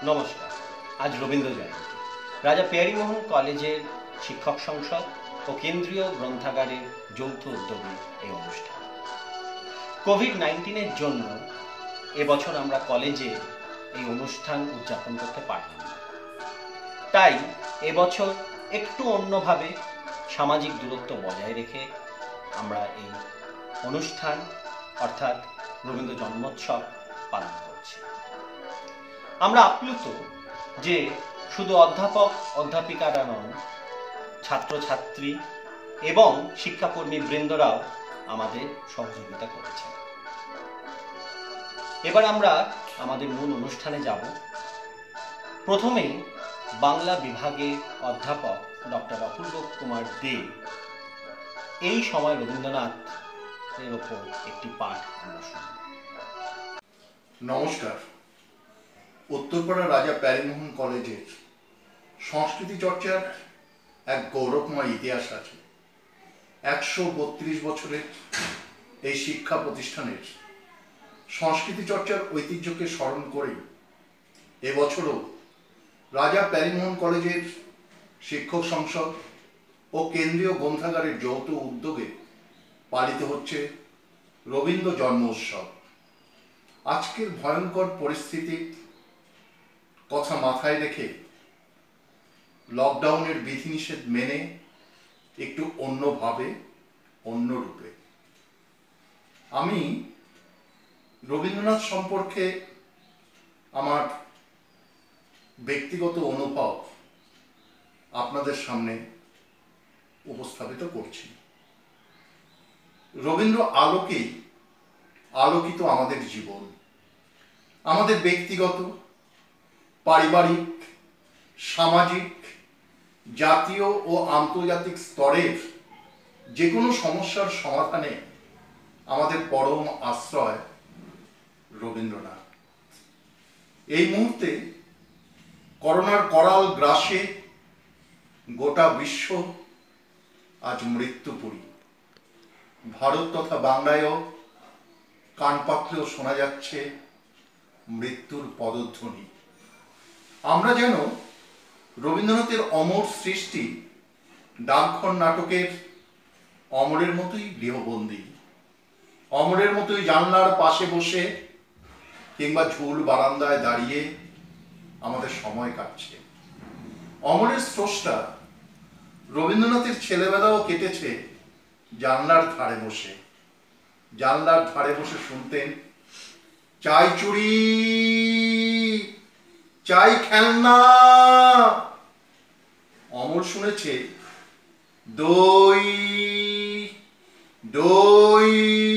নমস্কার। আজ রবীন্দ্র জয়ন্তী। রাজা প্যারীমোহন কলেজের শিক্ষক সংসদ ও কেন্দ্রীয় গ্রন্থাগারের যৌথ উদ্যোগে এই অনুষ্ঠান। কোভিড-19-এর জন্য এবছর আমরা কলেজে এই অনুষ্ঠান উদযাপন করতে পারলাম না। তাই এবছর একটু অন্যভাবে সামাজিক দূরত্ব বজায় রেখে আমরা এই অনুষ্ঠান অর্থাৎ রবীন্দ্র জন্মোৎসব পালন করছি। আমরা আপ্লুত যে শুধু অধ্যাপক অধ্যাপিকারা নন, ছাত্রছাত্রী এবং শিক্ষাকর্মী বৃন্দরাও আমাদের সহযোগিতা করেছেন। এবার আমরা আমাদের মূল অনুষ্ঠানে যাব। প্রথমেই বাংলা বিভাগের অধ্যাপক ডক্টর অপূর্ব কুমার দে এই সময় রবীন্দ্রনাথের ওপর একটি পাঠ আমরা শুনব। নমস্কার। উত্তরপাড়া রাজা প্যারীমোহন কলেজের সংস্কৃতি চর্চার এক গৌরবময় ইতিহাস আছে। 132 বছরের এই শিক্ষা প্রতিষ্ঠানের সংস্কৃতি চর্চার ঐতিহ্যকে স্মরণ করেই এবছরও রাজা প্যারীমোহন কলেজের শিক্ষক সংসদ ও কেন্দ্রীয় গ্রন্থাগারের যৌথ উদ্যোগে পালিত হচ্ছে রবীন্দ্র জন্মোৎসব। আজকের ভয়ঙ্কর পরিস্থিতির কথা মাথায় রেখে লকডাউনের বিধিনিষেধ মেনে একটু অন্যভাবে, অন্য রূপে আমি রবীন্দ্রনাথ সম্পর্কে আমার ব্যক্তিগত অনুভব আপনাদের সামনে উপস্থাপিত করছি। রবীন্দ্র আলোকেই আলোকিত আমাদের জীবন, আমাদের ব্যক্তিগত, পারিবারিক, সামাজিক, জাতীয় ও আন্তর্জাতিক স্তরের যে কোনো সমস্যার সমাধানে আমাদের পরম আশ্রয় রবীন্দ্রনাথ। এই মুহূর্তে করোনার করাল গ্রাসে গোটা বিশ্ব আজ মৃত্যুপুরী। ভারত তথা বাংলায়ও কান পাতলেও শোনা যাচ্ছে মৃত্যুর পদধ্বনি। আমরা যেন রবীন্দ্রনাথের অমর সৃষ্টি ডাকঘর নাটকের অমরের মতোই গৃহবন্দী, অমরের মতোই জানলার পাশে বসে কিংবা ঝুল বারান্দায় দাঁড়িয়ে আমাদের সময় কাটছে। অমরের স্রষ্টা রবীন্দ্রনাথের ছেলেবেলাও কেটেছে জানলার ধারে বসে। জানলার ধারে বসে শুনতেন চাই চুড়ি, চাই খেলনা। অমর শুনেছে দই, দই,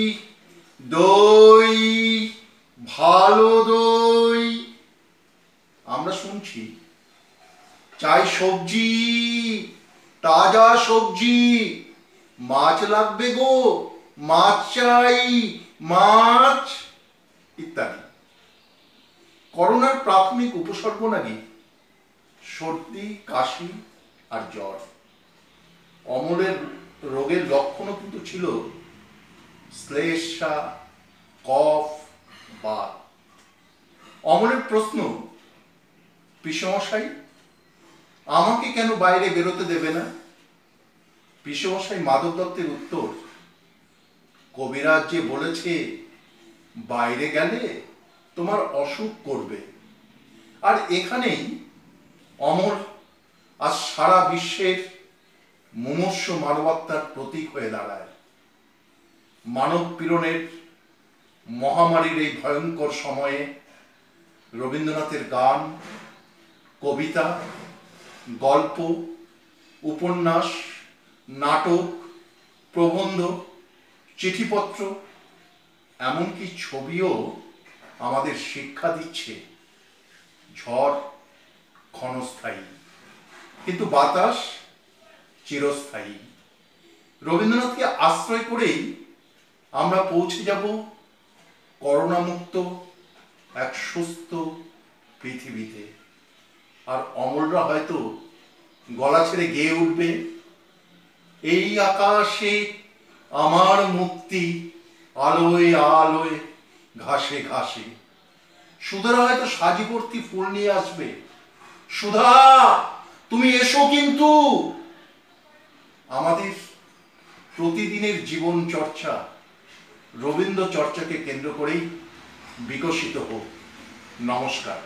দই, ভালো দই। আমরা শুনছি চাই সবজি, তাজা সবজি, মাছ লাগবে গো, মাছ চাই, মাছ ইত্যাদি। করোনার প্রাথমিক উপসর্গ নাকি সর্দি, কাশি আর জ্বর। অমরের রোগের লক্ষণও কিন্তু ছিল শ্লেষ্মা, কফ, বাত। অমরের প্রশ্ন, পিসমশাই আমাকে কেন বাইরে বেরোতে দেবে না? পিসমশাই মাধব দত্তের উত্তর, কবিরাজ যে বলেছে বাইরে গেলে তোমার অসুখ করবে। আর এখানেই অমর আজ সারা বিশ্বের মুমূর্ষু মানবাত্মার প্রতীক হয়ে দাঁড়ায়। মানব পীড়নের মহামারীর এই ভয়ঙ্কর সময়ে রবীন্দ্রনাথের গান, কবিতা, গল্প, উপন্যাস, নাটক, প্রবন্ধ, চিঠিপত্র, এমনকি ছবিও আমাদের শিক্ষা দিচ্ছে ঝড় ক্ষণস্থায়ী কিন্তু বাতাস চিরস্থায়ী। রবীন্দ্রনাথকে আশ্রয় করেই আমরা পৌঁছে যাব করোনা মুক্ত এক সুস্থ পৃথিবীতে। আর অমররা হয়তো গলা ছেড়ে গেয়ে উঠবে, এই আকাশে আমার মুক্তি, আলোয় আলোয় ঘাসে ঘাসে, সুধারা হয়তো সাজি ভর্তি ফুল নিয়ে আসবে। সুধা, তুমি এসো। কিন্তু আমাদের প্রতিদিনের জীবন চর্চা রবীন্দ্র চর্চাকে কেন্দ্র করেই বিকশিত হোক। নমস্কার।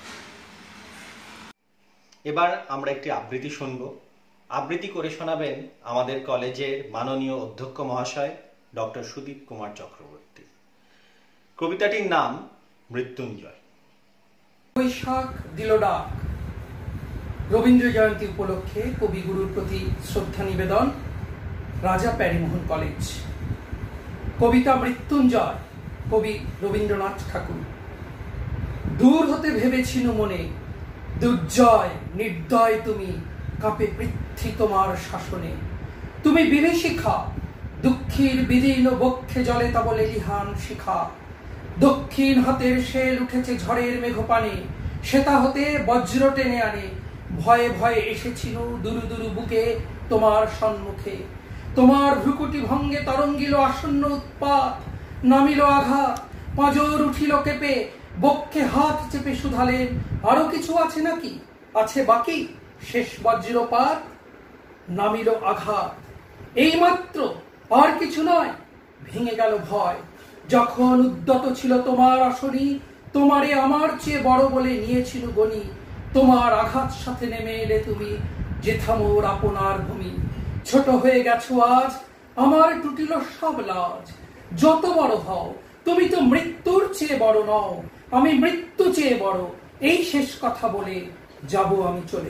এবার আমরা একটি আবৃত্তি শুনব। আবৃত্তি করে শোনাবেন আমাদের কলেজের মাননীয় অধ্যক্ষ মহাশয় ডক্টর সুদীপ কুমার চক্রবর্তী। কবিতাটির নাম মৃত্যুঞ্জয়। বৈশাখ দিল ডাক। রবীন্দ্র জয়ন্তী উপলক্ষে কবিগুরুর প্রতি শ্রদ্ধা নিবেদন। রাজা প্যারিমোহন কলেজ। কবিতা মৃত্যুঞ্জয়, কবি রবীন্দ্রনাথ ঠাকুর। দূর হতে ভেবেছিনু মনে, দুর্জয় নির্দয় তুমি, কাঁপে পৃথ্বী তোমার শাসনে। তুমি বিভীষিখা, দুঃখীর বিদীর্ণ বক্ষে জলে তা বলে লিহান শিখা। দক্ষিণ হাতের শেল উঠেছে ঝড়ের মেঘপানে, শ্বেতা হতে বজ্র টেনে আনে। ভয়ে ভয়ে এসেছিল দুরু দুরু বুকে তোমার সম্মুখে। তোমার ভ্রুকুটি ভঙ্গে তরঙ্গিল আসন্ন উৎপাত, নামিল আঘাত, পাঁজর উঠিল কেঁপে। বক্ষে হাত চেপে শুধালেন, আরো কিছু আছে নাকি, আছে বাকি? শেষ বজ্রপাত, নামিল আঘাত, এইমাত্র, আর কিছু নয়। ভেঙে গেল ভয়, যখন উদ্যত ছিল তোমার আসনি। তোমারে আমার চেয়ে বড় বলে নিয়েছিল গনি। তোমার আঘাত সাথে নেমে এলে তুমি, যেথা মোর আপনার ভূমি। ছোট হয়ে গেছো আজ, আমার টুটিল সব লাজ। যত বড় হও, তুমি তো মৃত্যুর চেয়ে বড় নও। আমি মৃত্যু চেয়ে বড়, এই শেষ কথা বলে যাব আমি চলে।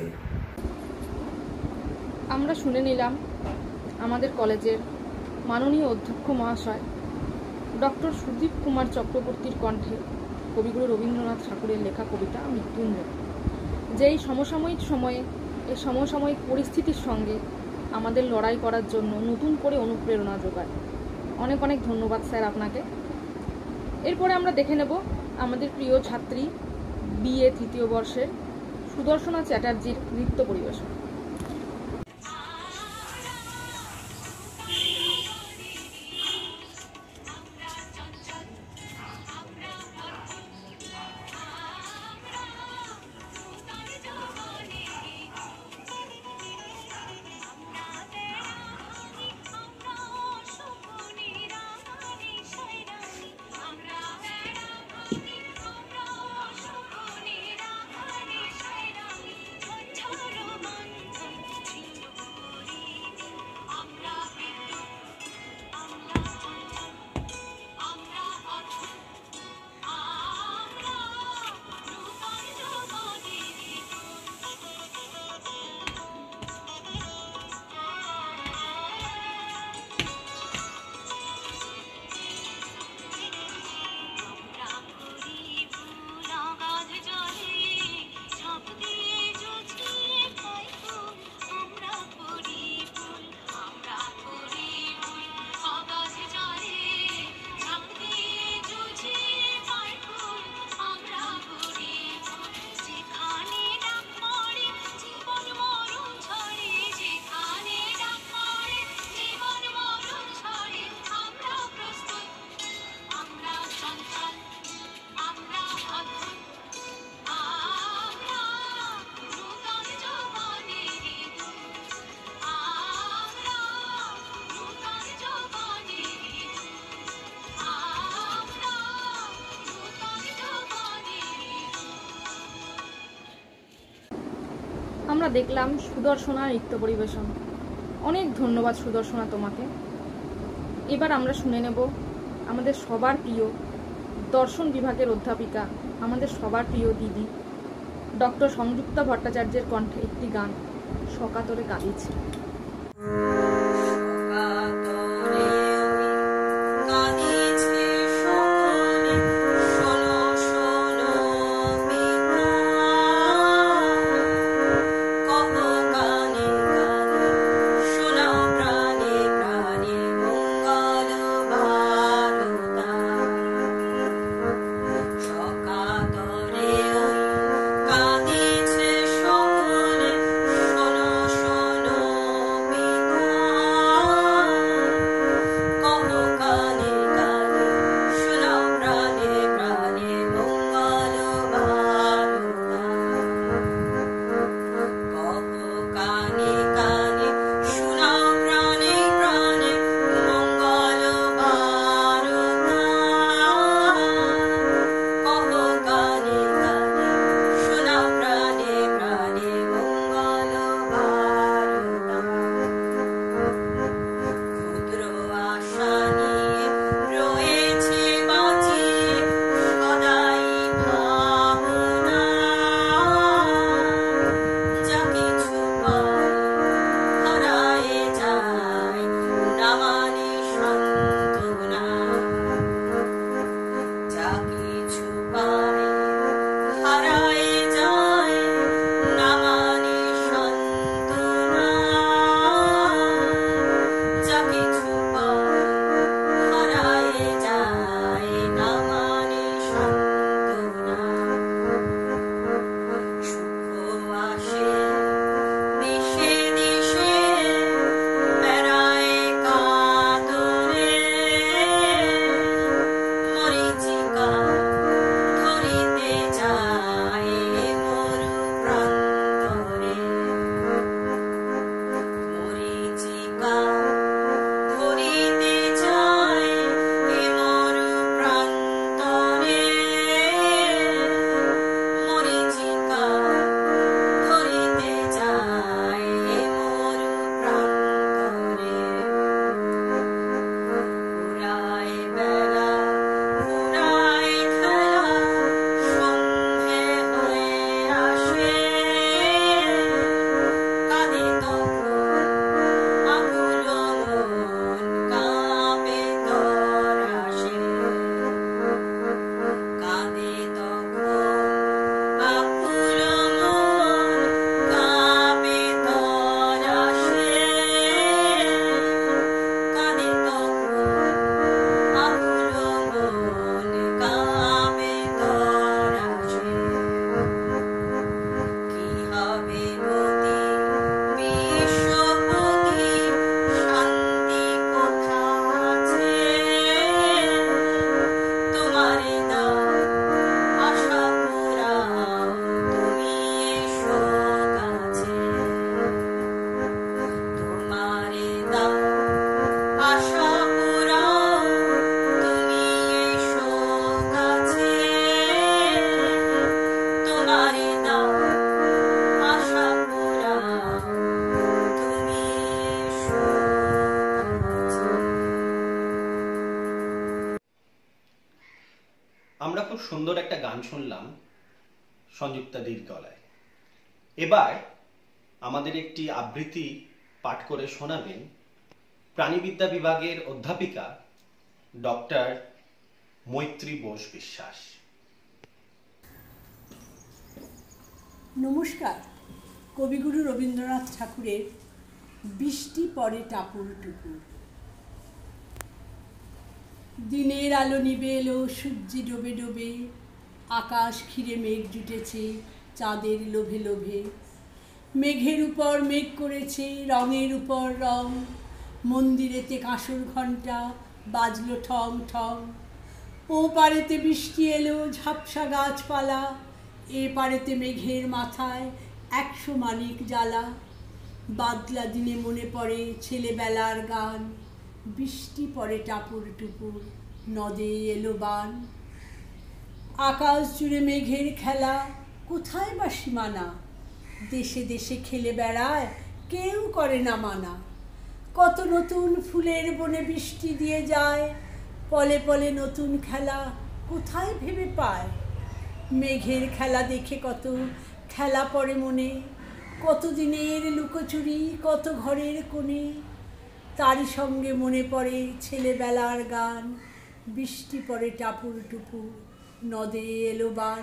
আমরা শুনে নিলাম আমাদের কলেজের মাননীয় অধ্যক্ষ মহাশয় ডক্টর সুদীপ কুমার চক্রবর্তীর কণ্ঠে কবিগুরু রবীন্দ্রনাথ ঠাকুরের লেখা কবিতা মৃত্যুঞ্জয়, যেই সমসাময়িক সময়ে এই সমসাময়িক পরিস্থিতির সঙ্গে আমাদের লড়াই করার জন্য নতুন করে অনুপ্রেরণা যোগায়। অনেক অনেক ধন্যবাদ স্যার আপনাকে। এরপরে আমরা দেখে নেব আমাদের প্রিয় ছাত্রী বিএ তৃতীয় বর্ষের সুদর্শনা চ্যাটার্জির নৃত্য পরিবেশন। আমরা দেখলাম সুদর্শনা নৃত্য পরিবেশন। অনেক ধন্যবাদ সুদর্শনা তোমাকে। এবার আমরা শুনে নেব আমাদের সবার প্রিয় দর্শন বিভাগের অধ্যাপিকা, আমাদের সবার প্রিয় দিদি ডক্টর সংযুক্তা ভট্টাচার্যের কণ্ঠে একটি গান, সকাতরে কাঁদিছে। কাঁদিছে সকলে, শোনো শোনো খুব সুন্দর একটা গান শুনলাম সংযুক্তাদির গলায়। এবার আমাদের একটি আবৃত্তি পাঠ করে শোনাবেন প্রাণীবিদ্যা বিভাগের অধ্যাপিকা ডক্টর মৈত্রী বোস বিশ্বাস। নমস্কার। কবিগুরু রবীন্দ্রনাথ ঠাকুরের বৃষ্টি পড়ে টাপুর টুপুর। দিনের আলো নিবে এলো, সূর্যি ডোবে ডোবে, আকাশ ঘিরে মেঘ জুটেছে চাঁদের লোভে লোভে। মেঘের উপর মেঘ করেছে রঙের উপর রং, মন্দিরেতে কাঁসর ঘণ্টা বাজলো ঠং ঠং। ও পারেতে বৃষ্টি এলো ঝাপসা গাছপালা, এ পারেতে মেঘের মাথায় 100 মানিক জ্বালা। বাদলা দিনে মনে পড়ে ছেলেবেলার গান, বৃষ্টি পড়ে টাপুর টুপুর নদে এলো বান। আকাশ জুড়ে মেঘের খেলা, কোথায় বা সীমানা, দেশে দেশে খেলে বেড়ায় কেউ করে না মানা। কত নতুন ফুলের বনে বৃষ্টি দিয়ে যায়, পলে পলে নতুন খেলা কোথায় ভেবে পায়। মেঘের খেলা দেখে কত খেলা পড়ে মনে, কত দিনের লুকোচুরি কত ঘরের কোণে। তারই সঙ্গে মনে পড়ে ছেলেবেলার গান, বৃষ্টি পড়ে টাপুর টুপুর নদে এলো বান।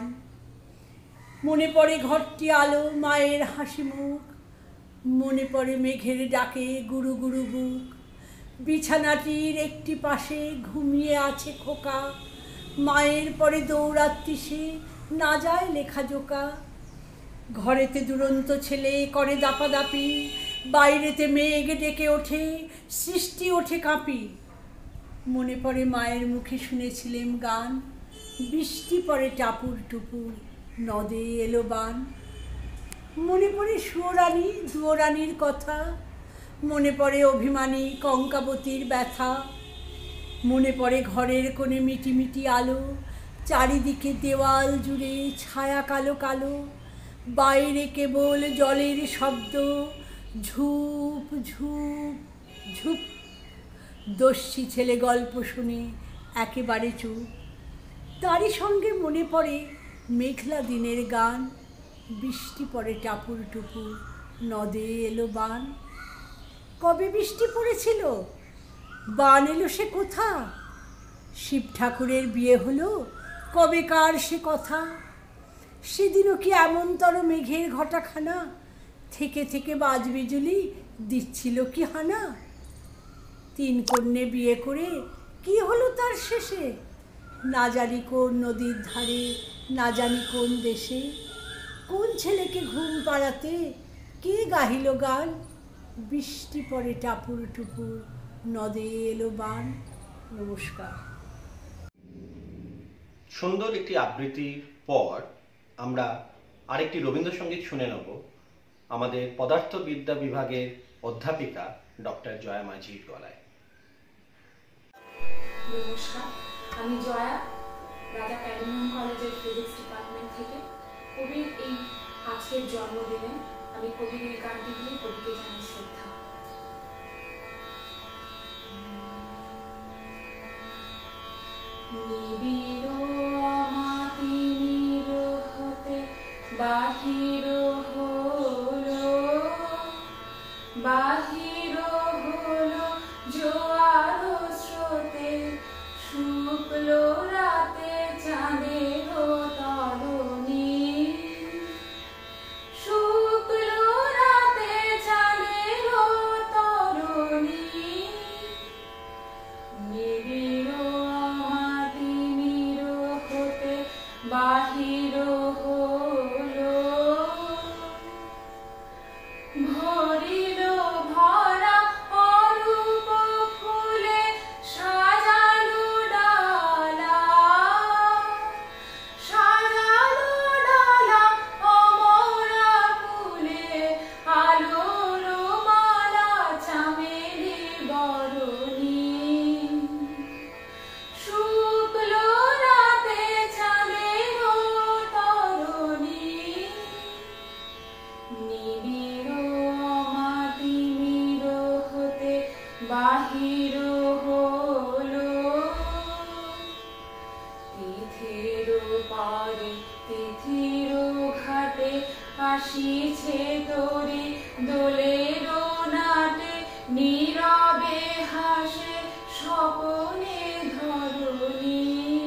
মনে পড়ে ঘরটি আলো মায়ের হাসি মুখ, মনে পড়ে মেঘের ডাকে গুরু গুরু বুক। বিছানাটির একটি পাশে ঘুমিয়ে আছে খোকা, মায়ের পরে দৌড়াচ্ছি সে না যায় লেখাজোকা। ঘরেতে দুরন্ত ছেলে করে দাপাদাপি, বাইরেতে মেঘ ডেকে ওঠে সৃষ্টি ওঠে কাঁপি। মনে পড়ে মায়ের মুখে শুনেছিলেম গান, বৃষ্টি পড়ে টাপুর টুপুর নদে এলো বান। মনে পড়ে সুয়োরানী দুয়োরানীর কথা, মনে পড়ে অভিমানী কঙ্কাবতীর ব্যথা। মনে পড়ে ঘরের কোণে মিটি মিটি আলো, চারিদিকে দেওয়াল জুড়ে ছায়া কালো কালো। বাইরে কেবল জলের শব্দ, ঝুপ ঝুপ ঝুপ। দস্যি ছেলে গল্প শুনে একেবারে চুপ। তারই সঙ্গে মনে পড়ে মেঘলা দিনের গান, বৃষ্টি পড়ে টাপুর টুপুর নদে এলো বান। কবে বৃষ্টি পড়েছিল, বান এলো সে কোথা, শিব ঠাকুরের বিয়ে হলো কবেকার সে কথা। সেদিনও কি এমনতর মেঘের ঘটাখানা, থেকে থেকে বাজ বিজুলি দিচ্ছিল কি হানা। 3 কন্যে বিয়ে করে কি হলো তার শেষে, না জানি কোন নদীর ধারে না জানি কোন দেশে। কোন ছেলেকে ঘুম পাড়াতে কে গাহিল গান, বৃষ্টি পড়ে টাপুর টুপুর নদে এলো বান। নমস্কার। সুন্দর একটি আবৃত্তির পর আমরা আরেকটি রবীন্দ্রসঙ্গীত শুনে নেব আমাদের পদার্থবিদ্যা বিভাগের অধ্যাপিকা ডক্টর জয়া মাঝির গলায়। নমস্কার, আমি জয়া, রাজা প্যারিমোহন কলেজের ফিজিক্স ডিপার্টমেন্ট থেকে। কবির এই আজকের জন্মদিনে আমি কবির এই গানটি দিয়ে কবিকে জানাই শ্রদ্ধা। নিবিড় অমাতির হতে বাহির হলো, বাহির হলো জোয়ার স্রোতে, শুক্ল রাতে চাঁদের তরণী, শুক্ল রাতে চাঁদের তরণী। নিবিড় অমাতির হতে বাহির হলো, ভরিল ভরা অরূপ ফুলে সাজালো ডালা, সাজালো ডালা অমরা ফুলে, আলোর মালা চামেলি বরণী। শুক্ল রাতে চাঁদের আসিছে তোরে দোলের নাটে নীরবে হাসে স্বপনে ধরণী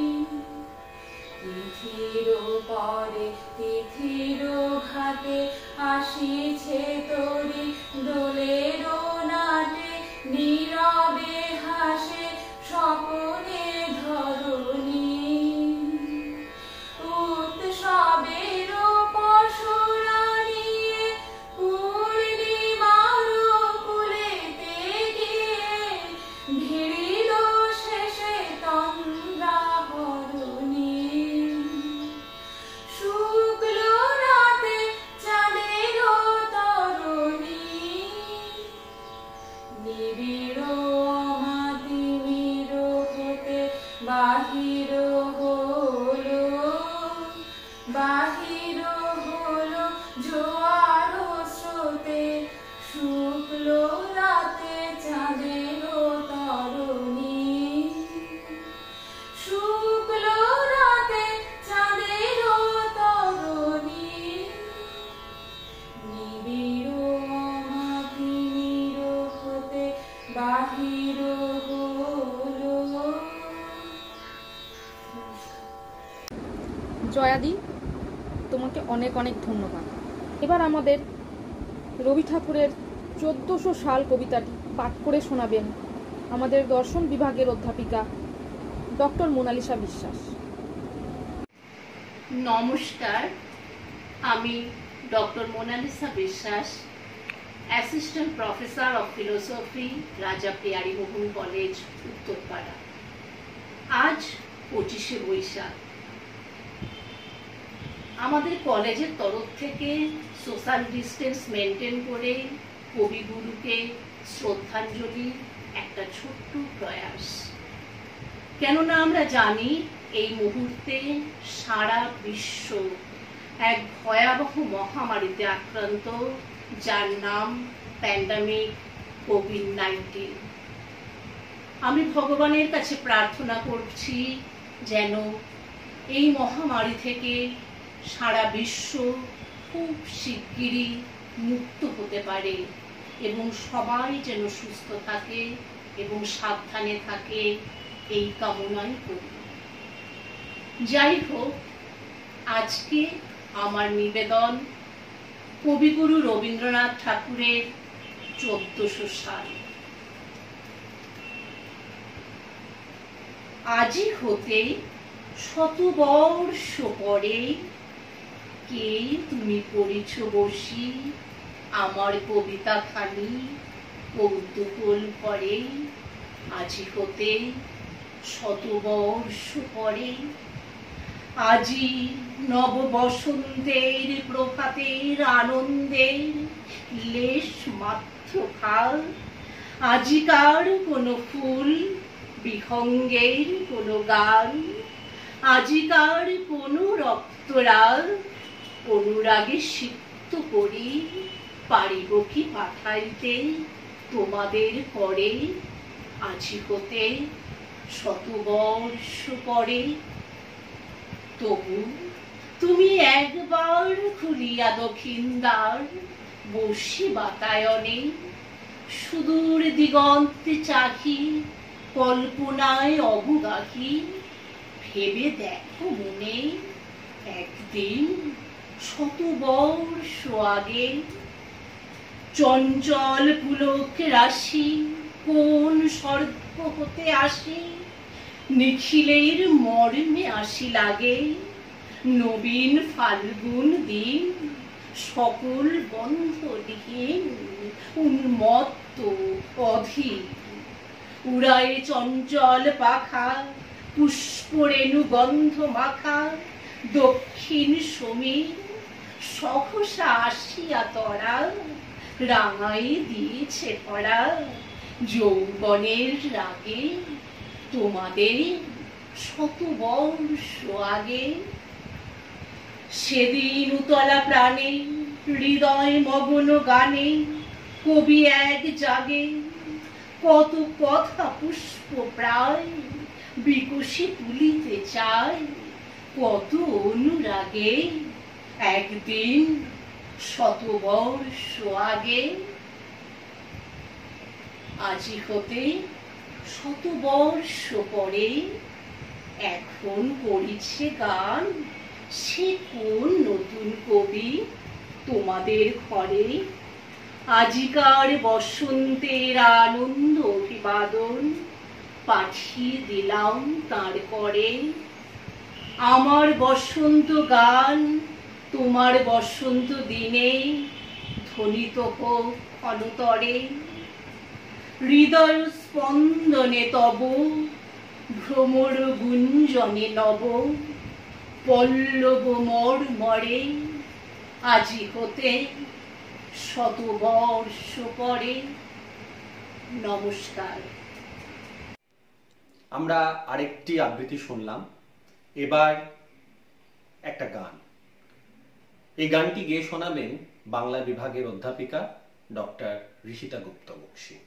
তিথির পরে তিথির ঘাটে আসিছে তোরে দোলের নাটে নীরবে হাসে স্বপনে ধরণী উৎসবের পশুরা নিয়ে পূর্ণিমার কুলেতে গিয়ে ভিড়িল শেষে তন্দ্রাহরণী শুক্ল রাতে চাঁদের তরণী নিবিড় অমাতিমির হতে বাহির হলো জোয়ার স্রোতে শুক্ল রাতে চাঁদের তরণী শুক্ল রাতে চাঁদের তরণী নিবিড় অমাতিমির হতে বাহির হলো। জয়াদি, তোমাকে অনেক অনেক ধন্যবাদ। এবার আমাদের রবি ঠাকুরের 1400 সাল কবিতাটি পাঠ করে শোনাবেন আমাদের দর্শন বিভাগের অধ্যাপিকা ডক্টর মোনালিসা বিশ্বাস। নমস্কার, আমি doctor Monalisa Biswas, assistant professor of philosophy, Raja Parimohan college, Uttarpara. আজ 25শে বৈশাখ। আমাদের কলেজের তরফ থেকে সোশ্যাল ডিস্টেন্স মেনটেন করে কবিগুরুকে শ্রদ্ধাঞ্জলি একটা ছোট্ট প্রয়াস। কেননা আমরা জানি এই মুহূর্তে সারা বিশ্ব এক ভয়াবহ মহামারীতে আক্রান্ত, যার নাম প্যান্ডামিক কোভিড-19। আমি ভগবানের কাছে প্রার্থনা করছি যেন এই মহামারী থেকে সারা বিশ্ব খুব শিগগিরই মুক্ত হতে পারে এবং সবাই যেন সুস্থ থাকে এবং সাবধানে থাকে, এই কামনাই করি। যাই হোক, আজকে আমার নিবেদন কবিগুরু রবীন্দ্রনাথ ঠাকুরের 1400 সাল। আজি হতে 100 বর্ষ পরে কে তুমি পড়িছ বসি আমার কবিতা খানি কৌতূহল ভরে। আজি হতে 100 বর্ষ পরে, আজি নব বসন্তের প্রভাতের আনন্দের লেশ মাত্র খাল। আজিকার কোনো ফুল বিহঙ্গের কোনো গান, আজিকার কোনো রক্তরাগ অনুরাগে সিক্ত করি পারিব কি পাঠাইতে তোমাদের পরে। আজি হতে 100 বর্ষ পরে, তবু তুমি একবার খুলিয়া দক্ষিণ দ্বার, বসি বাতায়নে সুদূর দিগন্তে চাহি কল্পনায় অবগাহী। ভেবে দেখো মনে একদিন 100 বর্ষ আগে চঞ্চল পুলক রাশি কোন সর্প হতে আসি নিখিলের মর্মে আসি লাগে। নবীন ফাল্গুন দিন সকল বন্ধহীন উন্মত্ত অধীর, উড়ায় চঞ্চল পাখা পুষ্পরেণু গন্ধ মাখা। দক্ষিণ সমীর সহসা আসিয়া তরা রাঙাই দিয়েছে ভরা যৌবনের রাগে তোমাদের 100 বর্ষ আগে। সেদিন উতলা প্রাণে হৃদয় মগ্ন গানে কবি এক জাগে কত কথা পুষ্প প্রায় বিকশি তুলিতে চায়। কত অনুরাগে একদিন শতবর্ষ আগে, আজি হতে শতবর্ষ পরে এখন করিছে গান সে কোন নতুন কবি তোমাদের ঘরে। আজিকার বসন্তের আনন্দ অভিবাদন পাঠিয়ে দিলাম তার করে। আমার বসন্ত গান তোমার বসন্ত দিনে ধ্বনিত হোক ক্ষণতরে। হৃদয় স্পন্দনে তব ভ্রমর গুঞ্জনে নব পল্লব মর্মরে আজি হতে শতবর্ষ পরে। নমস্কার। আমরা আরেকটি আবৃত্তি শুনলাম, এবার একটা গান। এই গানটি গেয়ে শোনাবেন বাংলা বিভাগের অধ্যাপিকা ডক্টর ঋষিতা গুপ্ত বক্সী।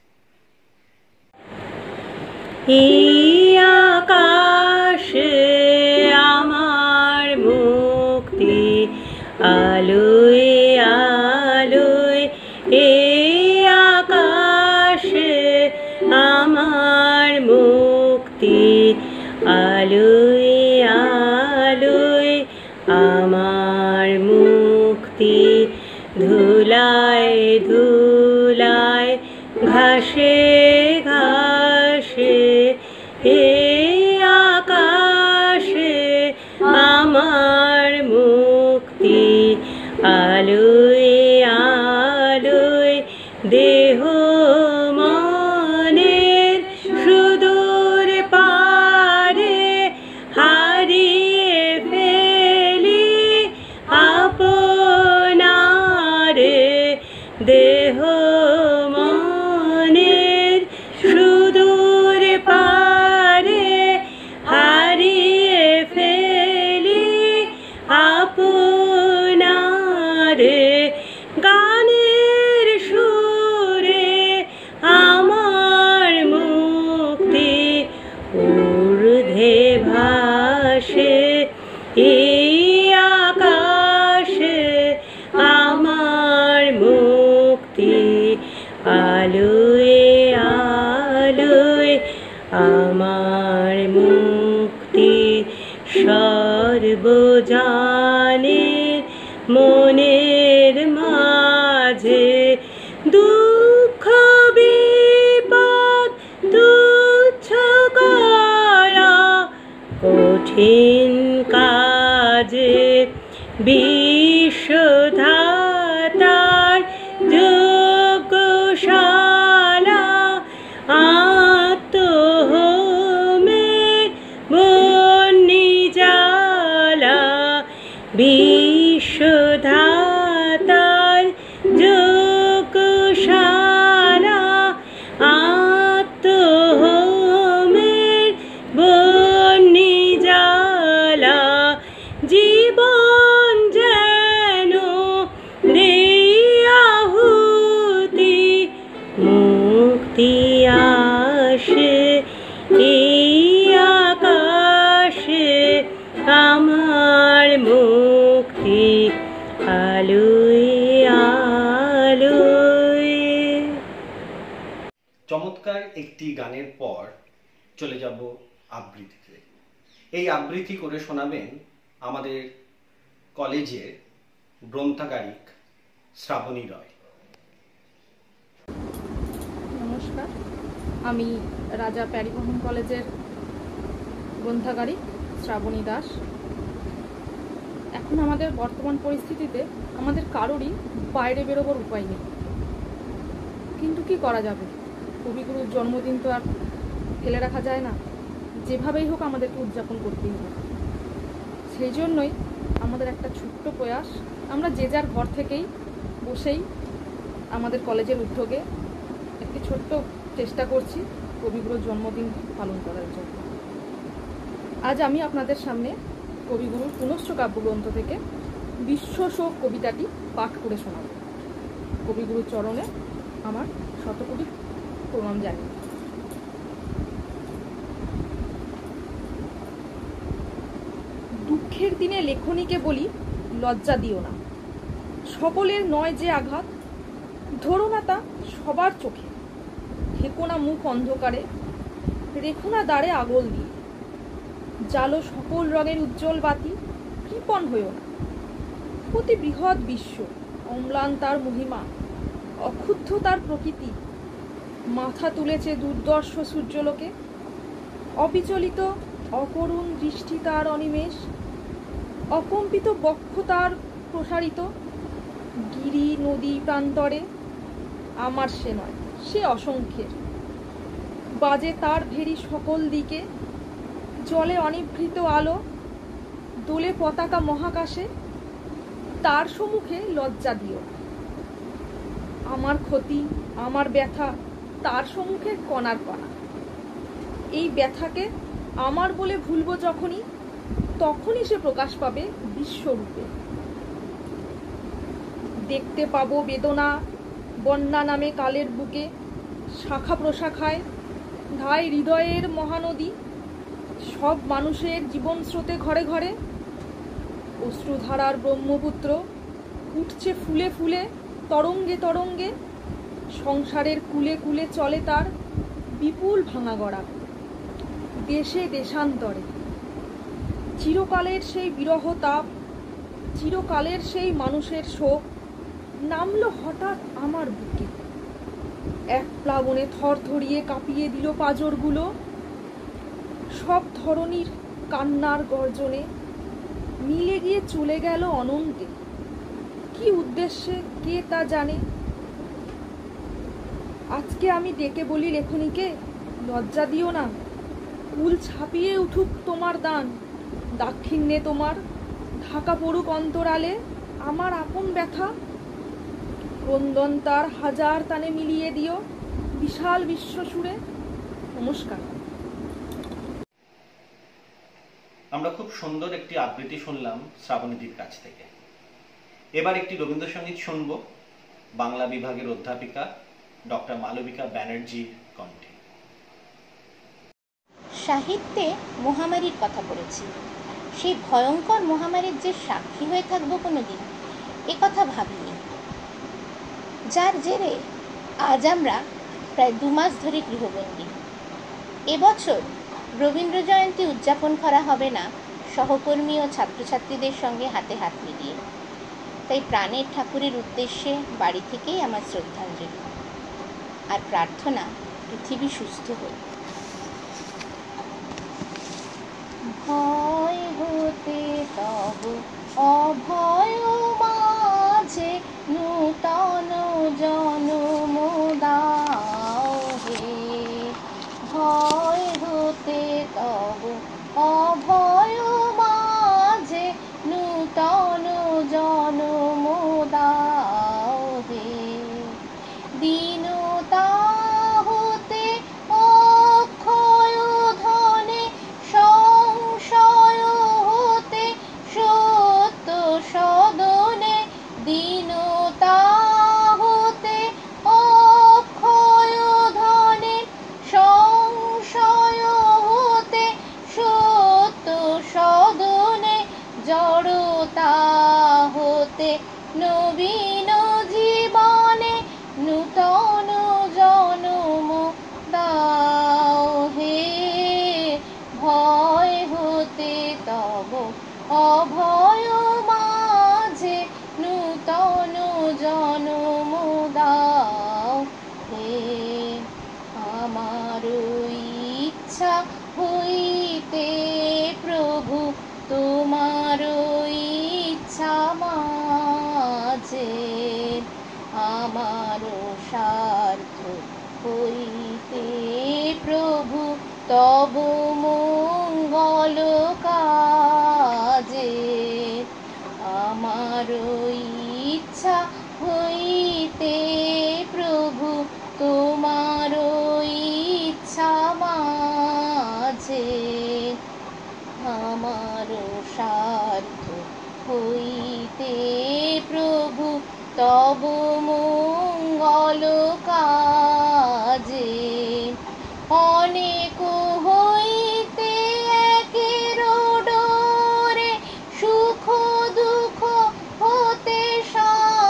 এই আকাশে আমার মুক্তি আলোয় আলোয়, এই আকাশে আমার মুক্তি আলোয় আলোয়, আমার মুক্তি ধুলায় ধুলায় ঘাসে ঘাসে, এই আকাশে আমার মুক্তি আলোয় আলোয়, দেহ মনের সুদূর পারে হারিয়ে ফেলি আপনারে, দেহ মনের সুদূর পারে হারিয়ে ফেলি আপনারে। গানের সুরে আমার মুক্তি ঊর্ধ্বে ভাসে, এই আকাশে আমার মুক্তি আলোয় আলোয়, আমার মুক্তি সর্বজনের মনের মাঝে। দুঃখ বিপদ তুচ্ছ করা কঠিন কাজে বিশ্বধাতার যজ্ঞশালা আত্মহোমের বন্যি জ্বালা, বিশ্বধাতার যজ্ঞশালা আত্মহোমের বন্যি জ্বালা, জীবন যেন দেই আহুতি মুক্তি আসে, এই আকাশে আমার মুক্তি আলোয় আলোয়। চমৎকার একটি গানের পর চলে যাব আবৃত্তিতে। এই আবৃত্তি করে শোনাবেন আমাদের কলেজের গ্রন্থাগারিক শ্রাবণী রয়। নমস্কার, আমি রাজা প্যারিমোহন কলেজের গ্রন্থাগারিক শ্রাবণী দাস। এখন আমাদের বর্তমান পরিস্থিতিতে আমাদের কারোরই বাইরে বেরোবার উপায় নেই, কিন্তু কি করা যাবে, কবিগুরুর জন্মদিন তো আর ফেলে রাখা যায় না, যেভাবেই হোক আমাদেরকে উদযাপন করতেই হবে। সেই জন্যই আমাদের একটা ছোট্ট প্রয়াস, আমরা যে যার ঘর থেকেই বসেই আমাদের কলেজের উদ্যোগে একটি ছোট্ট চেষ্টা করছি কবিগুরুর জন্মদিন পালন করার জন্য। আজ আমি আপনাদের সামনে কবিগুরুর পুনশ্চ কাব্যগ্রন্থ থেকে বিশ্বশোক কবিতাটি পাঠ করে শোনাব। কবিগুরুর চরণে আমার শতকোটি প্রণাম জানি। দুঃখের দিনে লেখনীকে বলি লজ্জা দিও না, সকলের নয় যে আঘাত, ধরো না তা সবার চোখে, ঢেকো না মুখ অন্ধকারে, রেখো না দ্বারে আগল দিয়ে, জালো সকল রঙের উজ্জ্বল বাতি, কৃপণ হইও না। অতি বৃহৎ বিশ্ব, অম্লান তার মহিমা, অক্ষুব্ধ তার প্রকৃতি, মাথা তুলেছে দুর্দর্শ সূর্যলোকে, অবিচলিত অকরুণ দৃষ্টি তার অনিমেষ, অকম্পিত বক্ষ তার প্রসারিত, গিরি নদী প্রান্তরে আমার সে নয়, সে অসংখ্যের, বাজে তার ভেরি সকল দিকে, জলে অনিভৃত আলো, দোলে পতাকা মহাকাশে, তার সম্মুখে লজ্জা দিও। আমার ক্ষতি, আমার ব্যথা তার সম্মুখে কণার কণা। এই ব্যথাকে আমার বলে ভুলবো যখনই, তখনই সে প্রকাশ পাবে বিশ্বরূপে। দেখতে পাবো বেদনা বন্যা নামে কালের বুকে, শাখা প্রশাখায় ধায় হৃদয়ের মহানদী, সব মানুষের জীবন স্রোতে ঘরে ঘরে, অশ্রুধারার ব্রহ্মপুত্র উঠছে ফুলে ফুলে, তরঙ্গে তরঙ্গে, সংসারের কুলে কুলে চলে তার বিপুল ভাঙা গড়া, দেশে দেশান্তরে। চিরকালের সেই বিরহ তাপ, চিরকালের সেই মানুষের শোক নামলো হঠাৎ আমার বুকে, এক প্লাবনে থরথরিয়ে কাঁপিয়ে দিল পাঁজরগুলো, সব ধরনীর কান্নার গর্জনে মিলে গিয়ে চলে গেল অনন্তে। কি উদ্দেশ্যে কে তা জানে। আজকে আমি ডেকে বলি লেখনীকে, লজ্জা দিও না, কুল ছাপিয়ে উঠুক তোমার দান, দাক্ষিণ্যে তোমার ঢাকা পড়ুক অন্তরালে আমার আপন ব্যথা, ক্রন্দন তার হাজার তানে মিলিয়ে দিও বিশাল বিশ্ব সুরে। নমস্কার। আমরা খুব সুন্দর একটি আবৃত্তি শুনলাম শ্রাবণীদির কাছ থেকে। এবার একটি রবীন্দ্রসঙ্গীত শুনব বাংলা বিভাগের অধ্যাপিকা ডক্টর মালবিকা ব্যানার্জির কণ্ঠে। সাহিত্যে মহামারীর কথা পড়েছি, সেই ভয়ঙ্কর মহামারীর যে সাক্ষী হয়ে থাকবো কোনোদিন, এ কথা ভাবিনি, যার জেরে আজ আমরা প্রায় 2 মাস ধরে গৃহবন্দী। এবছর রবীন্দ্র জয়ন্তী উদযাপন করা হবে না সহকর্মী ও ছাত্রছাত্রীদের সঙ্গে হাতে হাত মিলিয়ে, তাই প্রাণের ঠাকুরের উদ্দেশ্যে বাড়ি থেকেই আমার শ্রদ্ধাঞ্জলি আর প্রার্থনা পৃথিবী সুস্থ হোক। ভয় হতে তব অভয় মাঝে নূতন জন্ম দাও হে, ভয় হতে তব অভয় মাঝে নূতন জন্ম দাও হে, দীনতা হতে অক্ষয় ধনে সংশয় হতে সত্য সদনে, দীনতা হতে অক্ষয় ধনে সংশয় হতে সত্য সদনে, জড়তা হতে নবীন জীবনে নূতন জন্ম দাও হে, ভয় হতে তব অভয় মাঝে নূতন জন্ম দাও হে, আমার ইচ্ছা হইতে প্রভু তোমার ইচ্ছা মাঝে, আমার স্বার্থ হইতে প্রভু তব মঙ্গল কাজে, আমার ইচ্ছা হইতে প্রভু তোমার ইচ্ছা মাঝে, আমার স্বার্থ হইতে প্রভু তব মঙ্গল কাজে, অনেক হইতে একের ডোরে সুখ দুঃখ হতে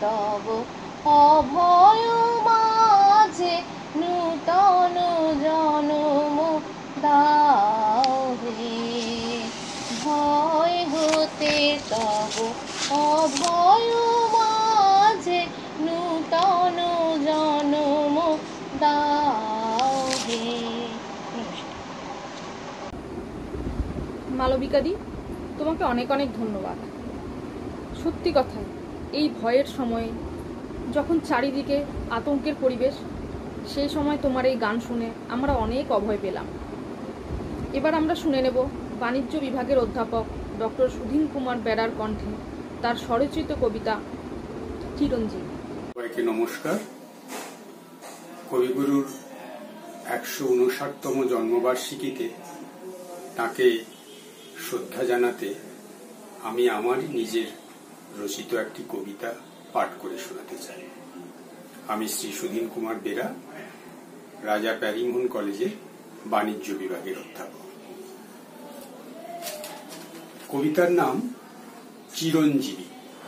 তব অভয় মাঝে নূতন জনম দাও হে। ভয় হতে তব অভয় মাঝে নূতন জনম দাও হে। মালবিকাদি, তোমাকে অনেক অনেক ধন্যবাদ। সত্যি কথাই, এই ভয়ের সময়ে যখন চারিদিকে আতঙ্কের পরিবেশ, সেই সময় তোমার এই গান শুনে আমরা অনেক অভয় পেলাম। এবার আমরা শুনে নেব বাণিজ্য বিভাগের অধ্যাপক ডক্টর সুধীন কুমার বেরার কণ্ঠে তার স্বরচিত কবিতা চিরঞ্জীব। সবাইকে নমস্কার। কবিগুরুর ১৫৯তম জন্মবার্ষিকীতে তাকে শ্রদ্ধা জানাতে আমি আমারই নিজের রচিত একটি কবিতা পাঠ করে শোনাতে চাই। আমি শ্রী সুধীন কুমার বেরা, রাজা প্যারিমোহন কলেজের বাণিজ্য বিভাগের অধ্যাপক। কবিতার নাম চিরঞ্জীবী।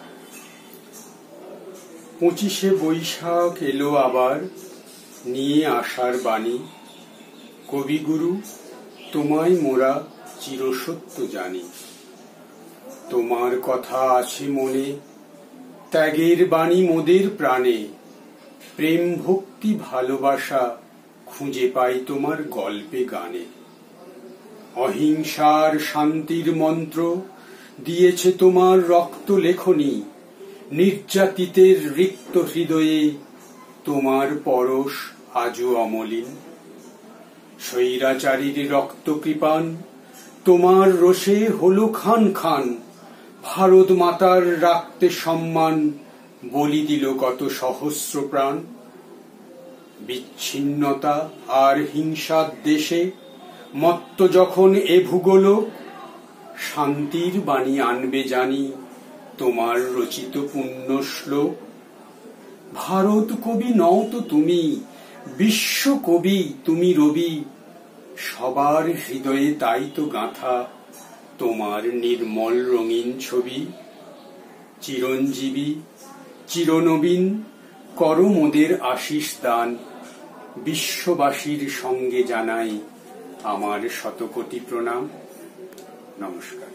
২৫শে বৈশাখ এলো আবার, নিয়ে আসার বাণী। কবিগুরু তোমায় মোরা চিরসত্য জানি। তোমার কথা আছে মনে, ত্যাগের বাণী মোদের প্রাণে। প্রেম ভক্তি ভালোবাসা খুঁজে পাই তোমার গল্পে গানে। অহিংসার শান্তির মন্ত্র দিয়েছে তোমার রক্ত লেখনী। নির্যাতিতের রিক্ত হৃদয়ে তোমার পরশ আজও অমলিন। স্বৈরাচারীর রক্ত কৃপান তোমার রোষে হলো খান খান। ভারত মাতার রাখতে সম্মান বলি দিল কত সহস্র প্রাণ। বিচ্ছিন্নতা আর হিংসার দেশে মত্ত যখন এ ভূগোলক, শান্তির বাণী আনবে জানি তোমার রচিত পুণ্য শ্লোক। ভারত কবি নও তো তুমি, বিশ্ব কবি তুমি রবি। সবার হৃদয়ে তাই তো গাঁথা তোমার নির্মল রঙিন ছবি। চিরঞ্জীবী চিরনবীন করো মোদের আশিস দান। বিশ্ববাসীর সঙ্গে জানাই আমার শতকোটি প্রণাম। নমস্কার।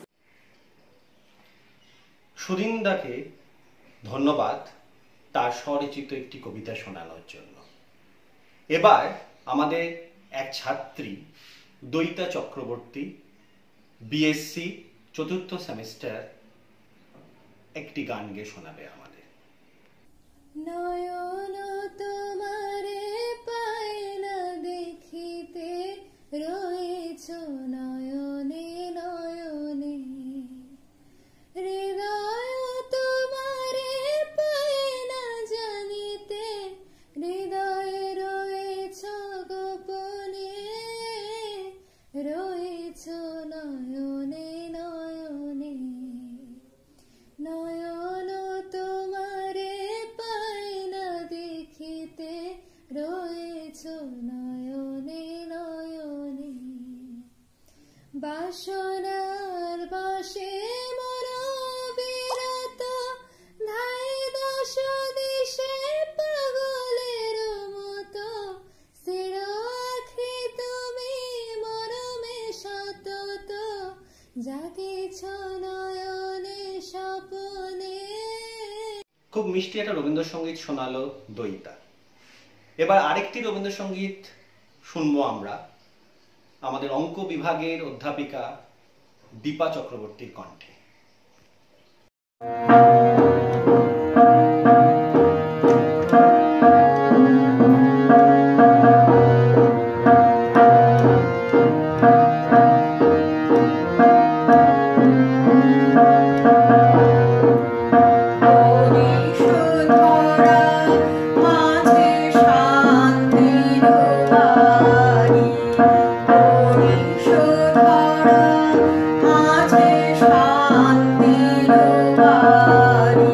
সুধীনদাকে ধন্যবাদ তার স্বরচিত একটি কবিতা শোনানোর জন্য। এবার আমাদের এক ছাত্রী দয়িতা চক্রবর্তী, বিএসসি ৪র্থ সেমিস্টার, একটি গান গেয়ে শোনাবে আমাদের। নয়ন তোমারে পায় না দেখিতে, রয়েছ নয়নে নয়নে। হৃদয় তোমারে পায় না জানিতে, হৃদয়ে রয়েছ গোপনে। রয়েছ নয়নে নয়নে। নয়ন তোমারে পায় না দেখিতে, রয়েছ নয়নে নয়নে। বাসনার বাসে মোর বিরত, ধাই দশ দিশে পাগলের মতো। স্থির আঁখি তুমি মরমে সতত, জাগেছ নয়নে স্বপনে। খুব মিষ্টি একটা রবীন্দ্রসঙ্গীত শোনালো দয়িতা। এবার আরেকটি রবীন্দ্রসঙ্গীত শুনবো আমরা আমাদের অঙ্ক বিভাগের অধ্যাপিকা দীপা চক্রবর্তীর কণ্ঠে। শান্তির বাড়ি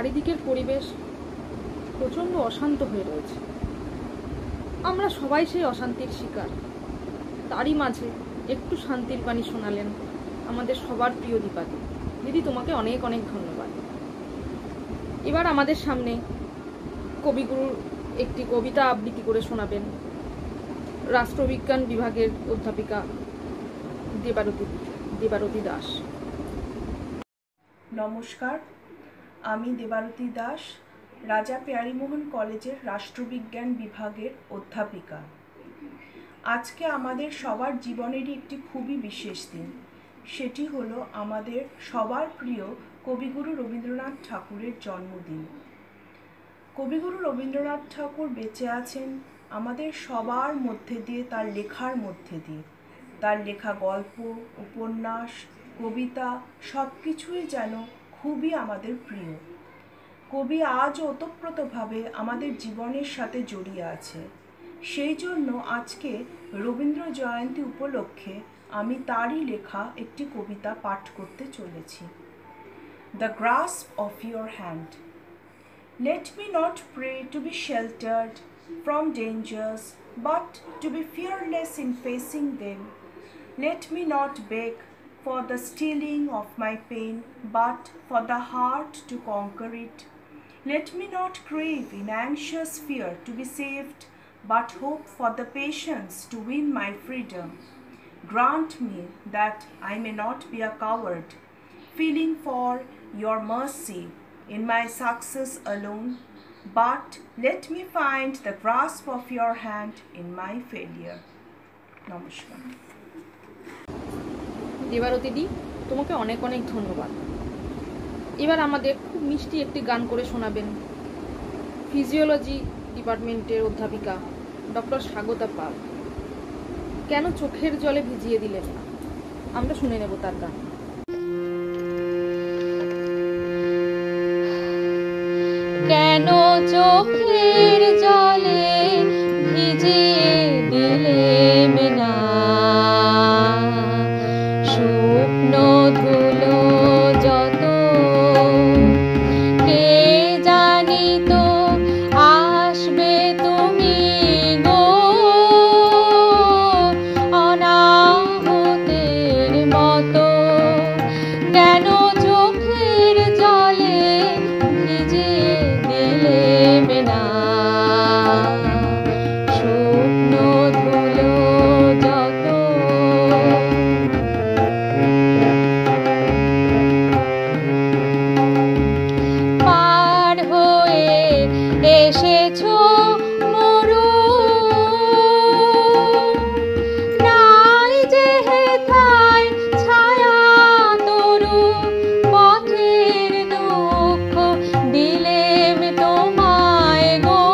চারিদিকের পরিবেশ প্রচণ্ড অশান্ত হয়ে রয়েছে। আমরা সবাই সেই অশান্তির শিকার। তারই মাঝে একটু শান্তির বাণী শোনালেন আমাদের সবার প্রিয় দীপাদি। দিদি, তোমাকে অনেক অনেক ধন্যবাদ। এবার আমাদের সামনে কবিগুরুর একটি কবিতা আবৃত্তি করে শোনাবেন রাষ্ট্রবিজ্ঞান বিভাগের অধ্যাপিকা দেবারতী দাস। নমস্কার, আমি দেবারতী দাস, রাজা প্যারিমোহন কলেজের রাষ্ট্রবিজ্ঞান বিভাগের অধ্যাপিকা। আজকে আমাদের সবার জীবনেরই একটি খুবই বিশেষ দিন। সেটি হলো আমাদের সবার প্রিয় কবিগুরু রবীন্দ্রনাথ ঠাকুরের জন্মদিন। কবিগুরু রবীন্দ্রনাথ ঠাকুর বেঁচে আছেন আমাদের সবার মধ্যে দিয়ে, তার লেখার মধ্যে দিয়ে। তার লেখা গল্প, উপন্যাস, কবিতা সব কিছুই যেন খুবই আমাদের প্রিয়। কবি আজও ওতপ্রোতভাবে আমাদের জীবনের সাথে জড়িয়ে আছে। সেই জন্য আজকে রবীন্দ্র জয়ন্তী উপলক্ষে আমি তারই লেখা একটি কবিতা পাঠ করতে চলেছি। The grasp of your hand. Let me not pray to be sheltered from dangers, but to be fearless in facing them. Let me not beg for the stilling of my pain, but for the heart to conquer it. Let me not crave in anxious fear to be saved, but hope for the patience to win my freedom. Grant me that I may not be a coward, feeling for your mercy in my success alone, but let me find the grasp of your hand in my failure. নমস্কার। দেবারতী দি, তোমাকে অনেক অনেক ধন্যবাদ। এবার আমাদের খুব মিষ্টি একটি গান করে শোনাবেন ফিজিওলজি ডিপার্টমেন্টের অধ্যাপিকা ডক্টর স্বাগতা পাল। কেন চোখের জলে ভিজিয়ে দিলেন না? আমরা শুনে নেব তার গান। কেন চোখের জলে ভিজিয়ে দিলেম না, শুকনো ধুলো যত কে জানি তো আসবে তুমি গো, অনাহতের মতো কেন চোখের জলে ভিজিয়ে দিলেম না, শুকনো ধুলো যত। পার হয়ে এসেছো মরু, নাই যে হেথায় ছায়া তরু, পথের দুঃখ দিলেম তোমায় গো,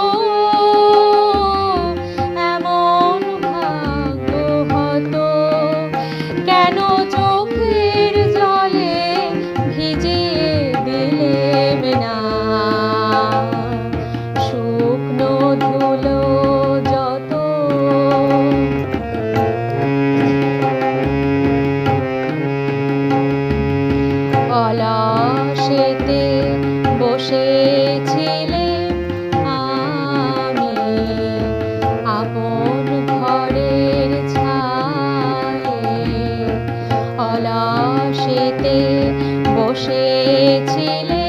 এমন ভাগ্য হতো কেন চোখের জলে ভিজিয়ে দিলেম না, শুকনো ধুলো যত। অলসেতে বসেছিলে আমি আপন ঘরের ছায়ে, অলসেতে বসেছিলে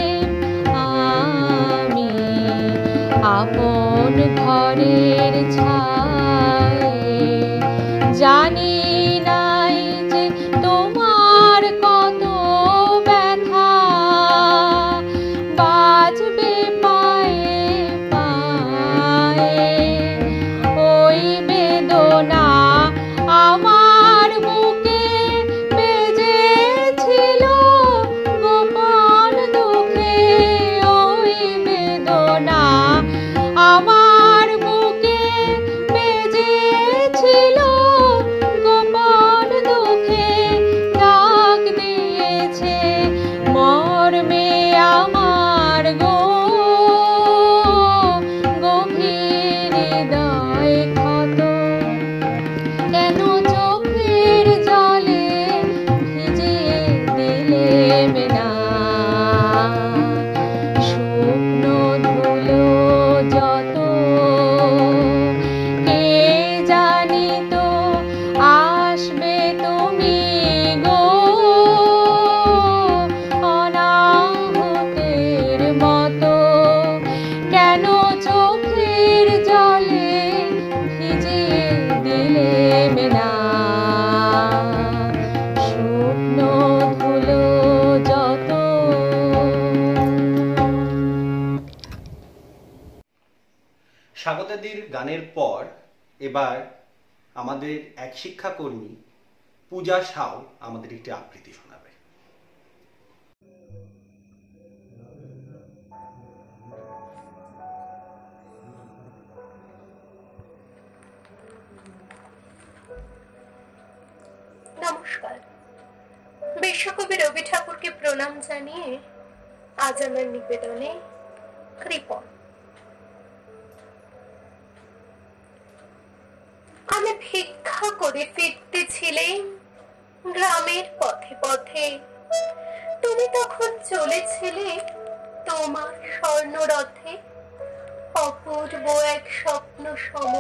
আমি আপন ঘরের ছায়ে, জানি নাই যে তোমার কত ব্যথা, বাজবে পায়ে পায়ে ওই বেদনা আমার বুকে বেজেছিল গোপন দুঃখে, ওই বেদনা আমার বুকে গানের পর এবার আমাদের এক শিক্ষাকর্মী পূজা সাউ আমাদের একটি আবৃত্তি শোনাবে। নমস্কার। বিশ্বকবি রবি ঠাকুরকে প্রণাম জানিয়ে আজ আমার নিবেদনে কৃপণ। আমি ভিক্ষা করে ফিরতেছিলেন গ্রামের পথে পথে, তুমি তখন চলেছিলে তোমার স্বর্ণরথে। অপূর্ব এক স্বপ্ন সম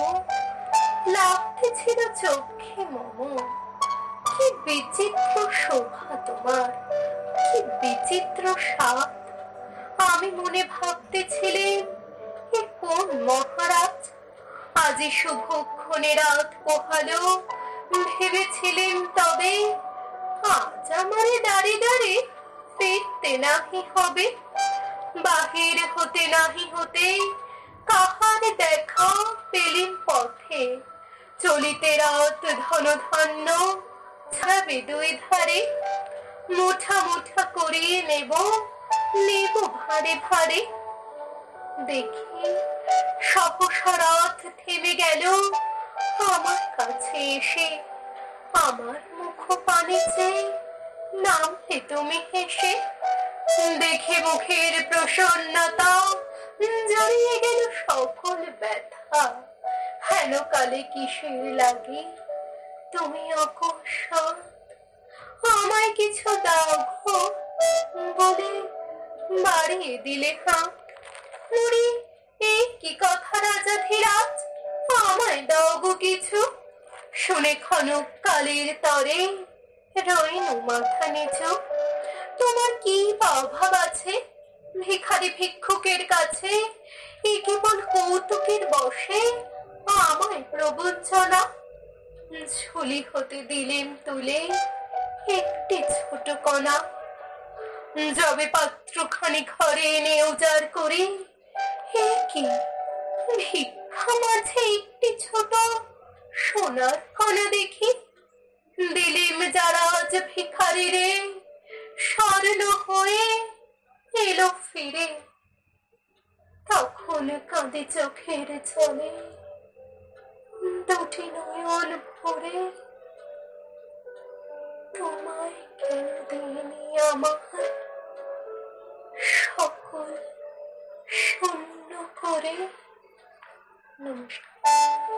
লাগতেছিল চোখে মম। কি বিচিত্র শোভা তোমার, কি বিচিত্র স্বাদ। আমি মনে ভাবতেছিলেন এ কোন মহারাজ, আজি শুভক্ষণে রাত পোহালো। ভেবেছিলেন তবে আজ আমারে দাঁড়ে দাঁড়ে ফিরতে নাহি হবে। বাহির হতে নাহি হতে কাহার দেখা পেলেন পথে। চলিতে রাত ধন ধান্য ছাড়বে দুই ধারে। মুঠা মুঠা করিয়ে নেব নেব ভারে ভারে। দেখি সহসা রথ থেমে গেল আমার কাছে এসে। আমার মুখ পানে চেয়ে নামলে তুমি হেসে। দেখে মুখের প্রসন্নতা জড়িয়ে গেল সকল ব্যথা। হেন কালে কিসের লাগে তুমি অকস্মাৎ আমায় কিছু দাও গো বলে বাড়িয়ে দিলে হাত। মুড়ি এই কি কথা রাজাধিরাজ, আমায় দাও গো কিছু। শুনে ক্ষণক কালের তরে রইনু মাথা নিচু। তোমার কি অভাব আছে ভিখারি ভিক্ষুকের কাছে? এ কেবল কৌতুকের বসে আমায় প্রবঞ্চনা। ঝুলি হতে দিলেন তুলে একটি ছোট কণা। যবে পাত্রখানি ঘরে এনে উজাড় করি, হে কি ভিক্ষা মাঝে একটি ছোট সোনার কণা দেখি। দিলেম যারা আজ ভিখারি রে, স্বর্ণ হয়ে এলো ফিরে। তখন কাঁদে চোখের জলে দুটি নয়ন ভরে। তোমায় কেন দিইনি আমার সকল শূন্য করে। নমস্কার।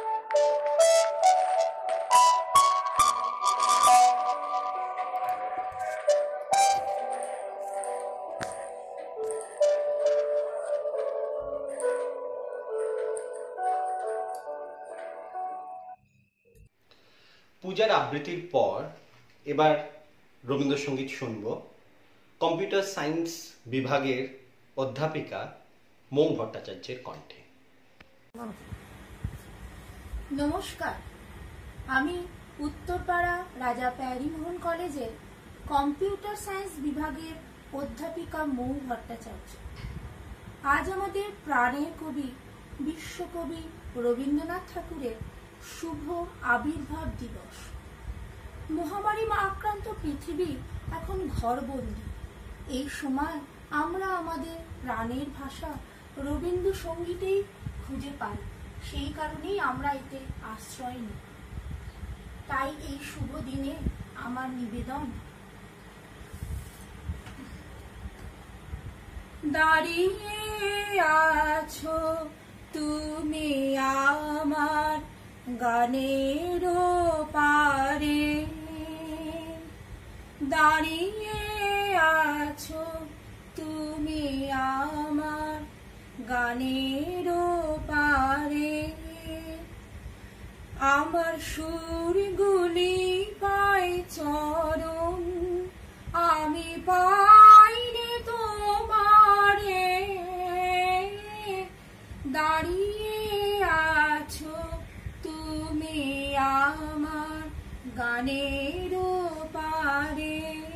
পূজার আবৃত্তির পর এবার রবীন্দ্রসঙ্গীত শুনব কম্পিউটার সায়েন্স বিভাগের অধ্যাপিকা মৌ ভট্টাচার্যের কণ্ঠে। নমস্কার, আমি উত্তরপাড়া রাজা প্যারিমোহন কলেজের কম্পিউটার সায়েন্স বিভাগের অধ্যাপিকা মৌ ভট্টাচার্য। আজ আমাদের প্রাণের কবি বিশ্বকবি রবীন্দ্রনাথ ঠাকুরের শুভ আবির্ভাব দিবস। মহামারী আক্রান্ত পৃথিবী এখন ঘরবন্দি। এই সময় আমরা আমাদের প্রাণের ভাষা রবীন্দ্রসঙ্গীতেই খুঁজে পাই। সেই কারণেই আমরা এতে আশ্রয় নিই। তাই এই শুভ দিনে আমার নিবেদন, দাঁড়িয়ে আছো তুমি আমার গানের পারে, দাঁড়িয়ে আছো তুমি আমার গানের পারে। আমার সুরগুলি পাই চরণ, আমি পাই রে তোমারে। দাঁড়িয়ে আছো তুমি আমার গানের পারে।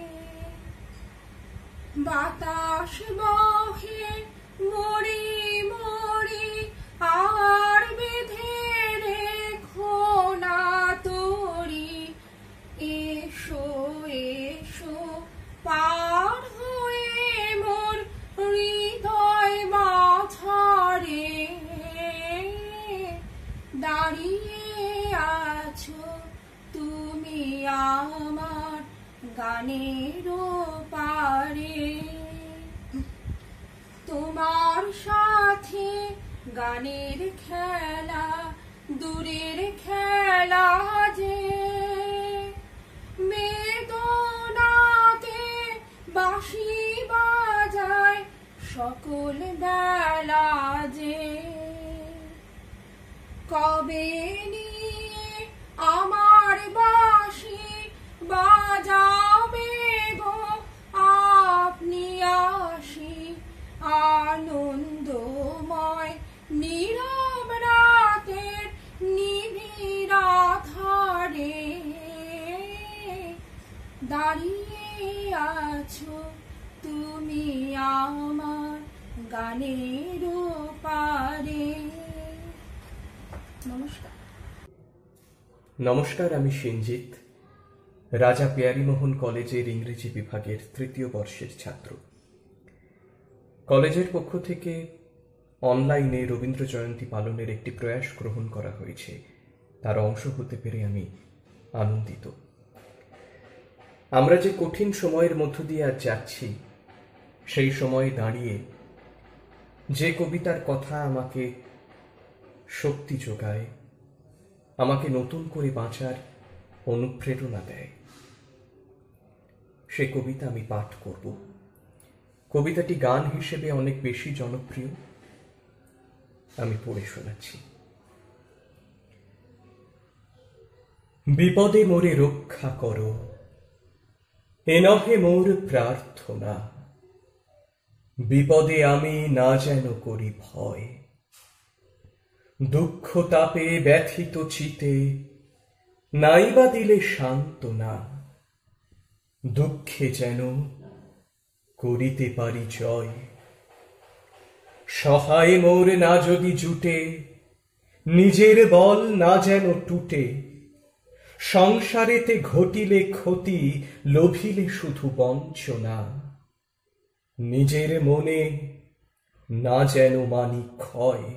বাতাস বহে মরি মরি আর বেঁধে দাঁড়িয়ে আছো তুমি আমার গানের পারে, তোমার সাথে গানের খেলা দূরের খেলা যে, বেদনাতে বাঁশি বাজায় সকল বেলা যে, কবে নিয়ে আমার বাঁশি বাজাবে গো আপনি আসি, আনন্দময় নীরব রাতের নিবিড় আধারে, দাঁড়িয়ে আছো তুমি আমার গানের পারে। নমস্কার। নমস্কার, আমি সিঞ্জিত, রাজা পেয়ারীমোহন কলেজের ইংরেজি বিভাগের তৃতীয় বর্ষের ছাত্র। কলেজের পক্ষ থেকে অনলাইনে রবীন্দ্র জয়ন্তী পালনের একটি প্রয়াস গ্রহণ করা হয়েছে, তার অংশ হতে পেরে আমি আনন্দিত। আমরা যে কঠিন সময়ের মধ্য দিয়ে আজ যাচ্ছি, সেই সময়ে দাঁড়িয়ে যে কবিতার কথা আমাকে শক্তি যোগায়, আমাকে নতুন করে বাঁচার অনুপ্রেরণা দেয়, সে কবিতা আমি পাঠ করব। কবিতাটি গান হিসেবে অনেক বেশি জনপ্রিয়, আমি পড়ে শোনাচ্ছি। বিপদে মোরে রক্ষা করো, এ নহে মোর প্রার্থনা, বিপদে আমি না যেন করি ভয়, দুঃখ তাপে ব্যথিত চিতে নাইবা দিলে সান্ত্বনা, দুঃখে যেন করিতে পারি জয়। সহায় মোর না যদি জুটে, নিজের বল না যেন টুটে, সংসারেতে ঘটিলে ক্ষতি, লোভিলে শুধু বঞ্চনা, নিজের মনে না যেন মানি ক্ষয়।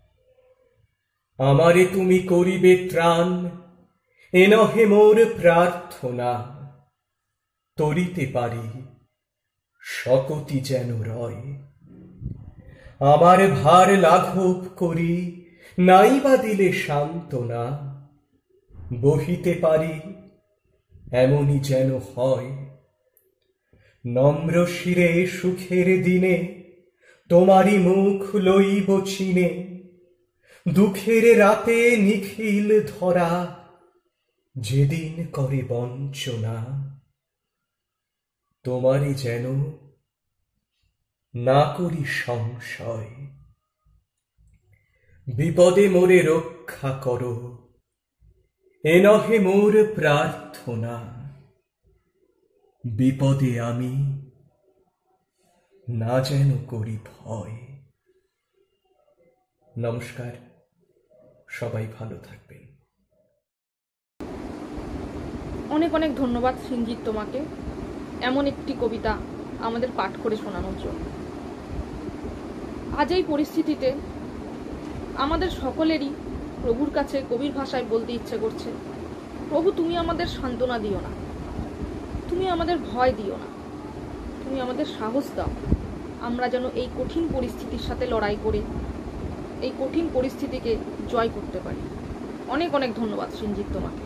আমারে তুমি করিবে ত্রাণ, এ নহে মোর প্রার্থনা, তরিতে পারি শকতি যেন রয়। আমার ভার লাঘব করি, নাইবা দিলে সান্ত্বনা, বহিতে পারি এমনই যেন হয়। নম্র শিরে সুখের দিনে তোমারই মুখ লইব চিনে, দুঃখের রাতে নিখিল ধরা যেদিন করে বঞ্চনা, তোমারই যেন না করি সংশয়। বিপদে মোরে রক্ষা করো, এ নহে মোর প্রার্থনা, বিপদে আমি না যেন করি ভয়। নমস্কার, সবাই ভালো থাকবেন। অনেক অনেক ধন্যবাদ সিঞ্জিত তোমাকে এমন একটি কবিতা আমাদের পাঠ করে শোনানোর জন্য। আজ এই পরিস্থিতিতে আমাদের সকলেরই প্রভুর কাছে কবির ভাষায় বলতে ইচ্ছে করছে, প্রভু তুমি আমাদের সান্ত্বনা দিও না, তুমি আমাদের ভয় দিও না, তুমি আমাদের সাহস দাও, আমরা যেন এই কঠিন পরিস্থিতির সাথে লড়াই করে এই কঠিন পরিস্থিতিকে জয় করতে পারি। অনেক অনেক ধন্যবাদ সিঞ্জিত তোমাকে।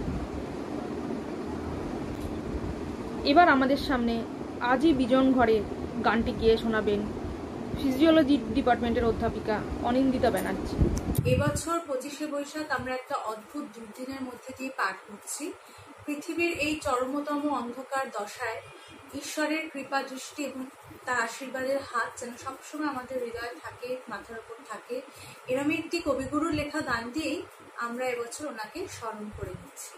এবার আমাদের সামনে আজই বিজন ঘরে গানটি গিয়ে শোনাবেন ফিজিওলজি ডিপার্টমেন্টের অধ্যাপিকা অনিন্দিতা ব্যানার্জি। এবছর 25শে বৈশাখ আমরা একটা অদ্ভুত দুর্দিনের মধ্যে দিয়ে পার করছি। পৃথিবীর এই চরমতম অন্ধকার দশায় ঈশ্বরের কৃপা দৃষ্টি এবং তার আশীর্বাদের হাত যেন সবসময় আমাদের হৃদয়ে থাকে, মাথার উপর থাকে, এরকম একটি কবিগুরুর লেখা গান দিয়েই আমরা এবছর ওনাকে স্মরণ করে নিচ্ছি।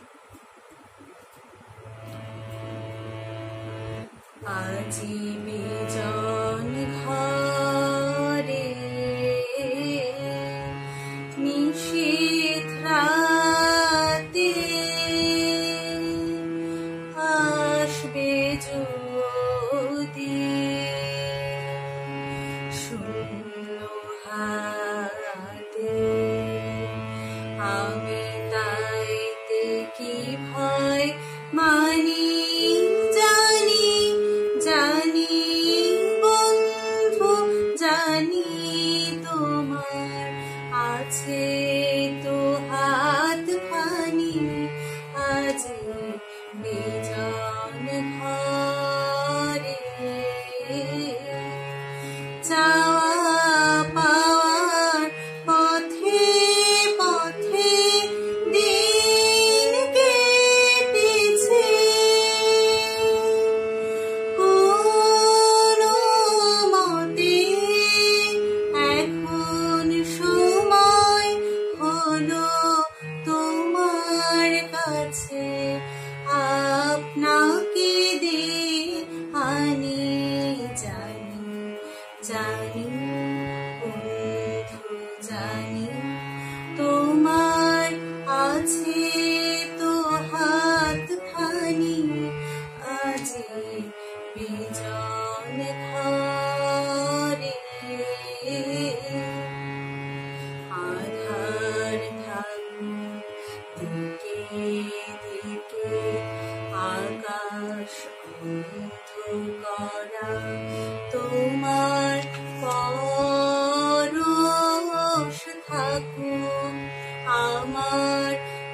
আজি বিজন ঘরে নিশীথ রাতে আসবে যদি শূন্য হাতে, আমি তাইতে কি ভয় মানি জানি জানি বন্ধু জানি তোমার আছে তো হাত খানি আজ বিজন ঘরে চাওয়া পাওয়ার পথে পথে দিন কেটেছে কোনো মতে এখন সময় হলো তোমার কাছে আপনাকে দে আনি জানি জানি বন্ধু জানি তোমার আছে তো হাত খানি আজ বিজন ঘরে আধার থাকুক দিকে দিকে আকাশ অন্ধকারা তোমার পরশ থাকুক আমার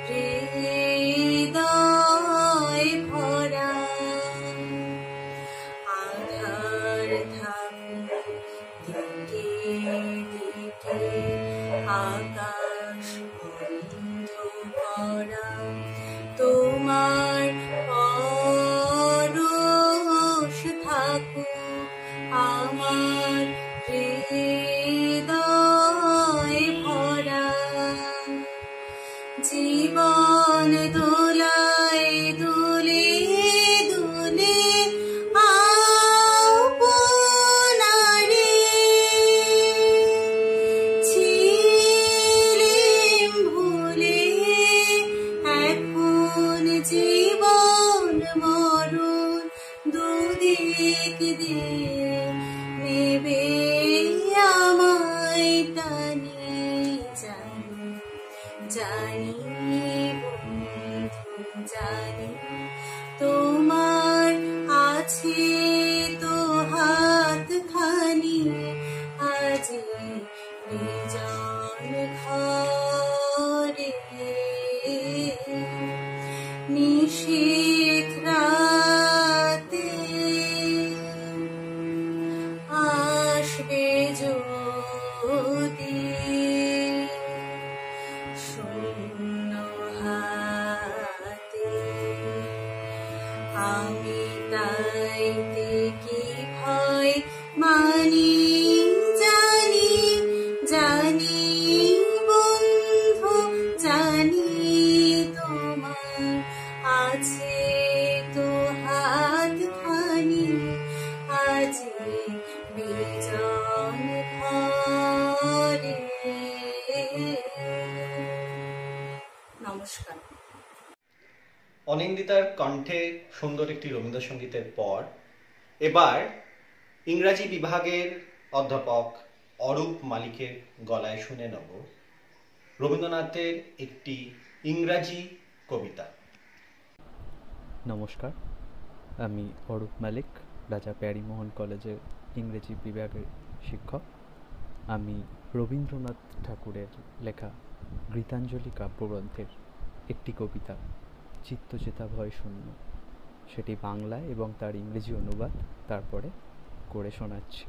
হৃদয় ভরা আধার থাকুক দিকে দিকে আকাশ অন্ধকারা তোমার পরশ থাকুক আমার হৃদয় ভরা জীবন দোলায় দোলে দোলে আপনারে ছিলেম ভুলে এখন জীবন মরণ দুদিক দিয়ে নেবে আমায় টানি জানি জানি বন্ধু জানি তোমার আছে তো হাত খানি আজ বিজন ঘরে নিশীথ রাতে আসবে যদি শূন্য হাতে আমি তাইতে কি ভয় মানি জানি জানি বন্ধু জানি তোমার আছে তো হাত খানি আজ বিজন ঘরে নমস্কার। অনিন্দিতার কণ্ঠে সুন্দর একটি রবীন্দ্রসঙ্গীতের পর এবার ইংরাজি বিভাগের অধ্যাপক অরূপ মালিকের গলায় শুনে নেব রবীন্দ্রনাথের একটি ইংরাজি কবিতা। নমস্কার, আমি অরূপ মালিক, রাজা প্যারিমোহন কলেজের ইংরেজি বিভাগের শিক্ষক। আমি রবীন্দ্রনাথ ঠাকুরের লেখা গীতাঞ্জলি কাব্যগ্রন্থের একটি কবিতা চিত্তচেতা ভয় শূন্য, সেটি বাংলায় এবং তার ইংরেজি অনুবাদ তারপরে করে শোনাচ্ছি।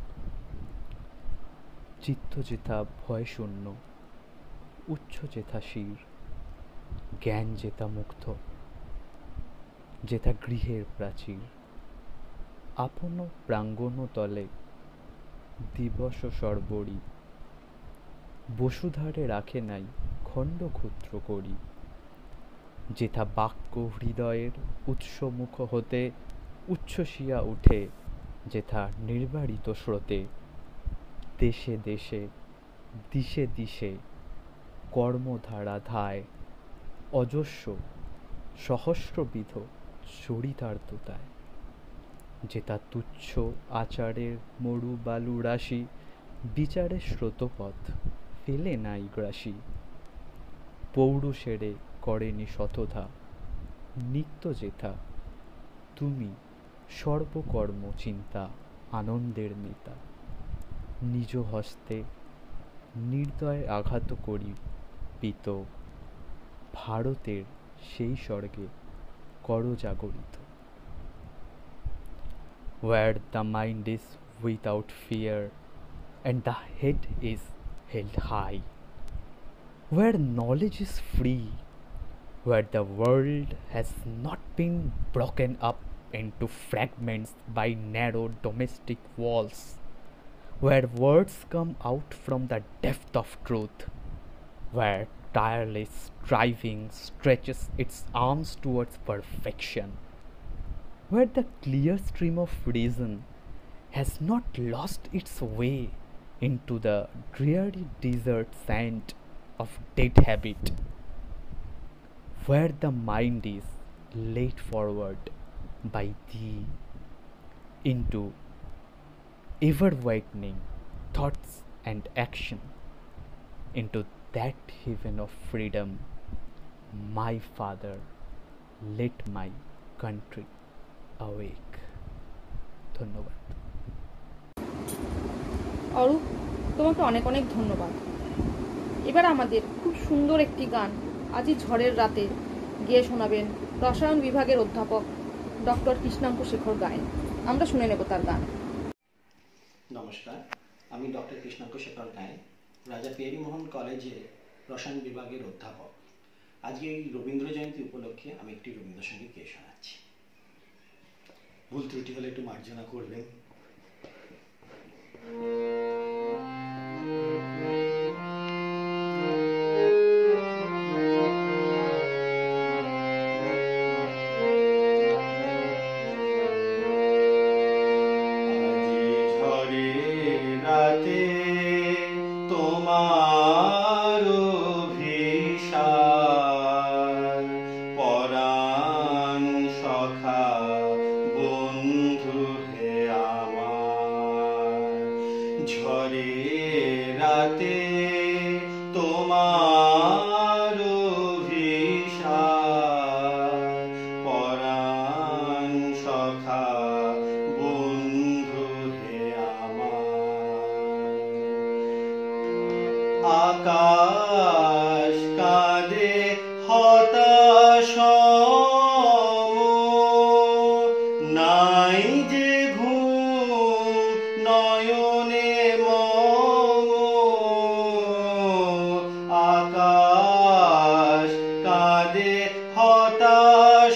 চিত্তচেতা ভয় শূন্য, উচ্চ যেথা শির, জ্ঞান যেথা মুগ্ধ, যেথা গৃহের প্রাচীর, আপন প্রাঙ্গণ তলে দিবস সর্বরি, বসুধারে রাখে নাই খণ্ড ক্ষুদ্র করি, যেথা বাক্য হৃদয়ের উৎসমুখ হতে উচ্ছ্বসিয়া উঠে, যেথা নির্বারিত স্রোতে দেশে দেশে দিশে দিশে কর্মধারা ধায়, অজস্র সহস্রবিধ চরিতার্থতায়, যেথা তুচ্ছ আচারের মরু বালু রাশি বিচারের স্রোতপথ ফেলে নাই গ্রাসী, পৌরুষেরে করেনি শতধা, নিত্য যেথা তুমি সর্বকর্ম চিন্তা আনন্দের নেতা। নিজ হস্তে নির্দয় আঘাত করি পিত, ভারতের সেই স্বর্গে কর জাগরিত। Where the mind is without fear and the head is held high, where knowledge is free, where the world has not been broken up into fragments by narrow domestic walls, where words come out from the depth of truth, where tireless striving stretches its arms towards perfection, where the clear stream of reason has not lost its way into the dreary desert sand of dead habit, where the mind is laid forward by thee into ever-widening thoughts and action, into that heaven of freedom, my Father, let my country awake. ধন্যবাদ। অরূপ, তোমাকে অনেক অনেক ধন্যবাদ। এবার আমাদের খুব সুন্দর একটি গান আজই ঝড়ের রাতে গেয়ে শোনাবেন রসায়ন বিভাগের অধ্যাপক ডক্টর কৃষ্ণাঙ্ক শেখর গায়েন। আমরা শুনে নেব তার গান। নমস্কার, আমি ডক্টর কৃষ্ণাঙ্ক শেখর গায়েন, রাজা প্যারীমোহন কলেজে রসায়ন বিভাগের অধ্যাপক। আজকে এই রবীন্দ্র জয়ন্তী উপলক্ষে আমি একটি রবীন্দ্রসঙ্গীত গেয়ে শোনাচ্ছি। ভুল ত্রুটি হলে একটু মার্জনা করবেন। আকাশ কাঁদে হতাশ, নাই যে ঘুম নয়নে মম। আকাশ কাঁদে হতাশ,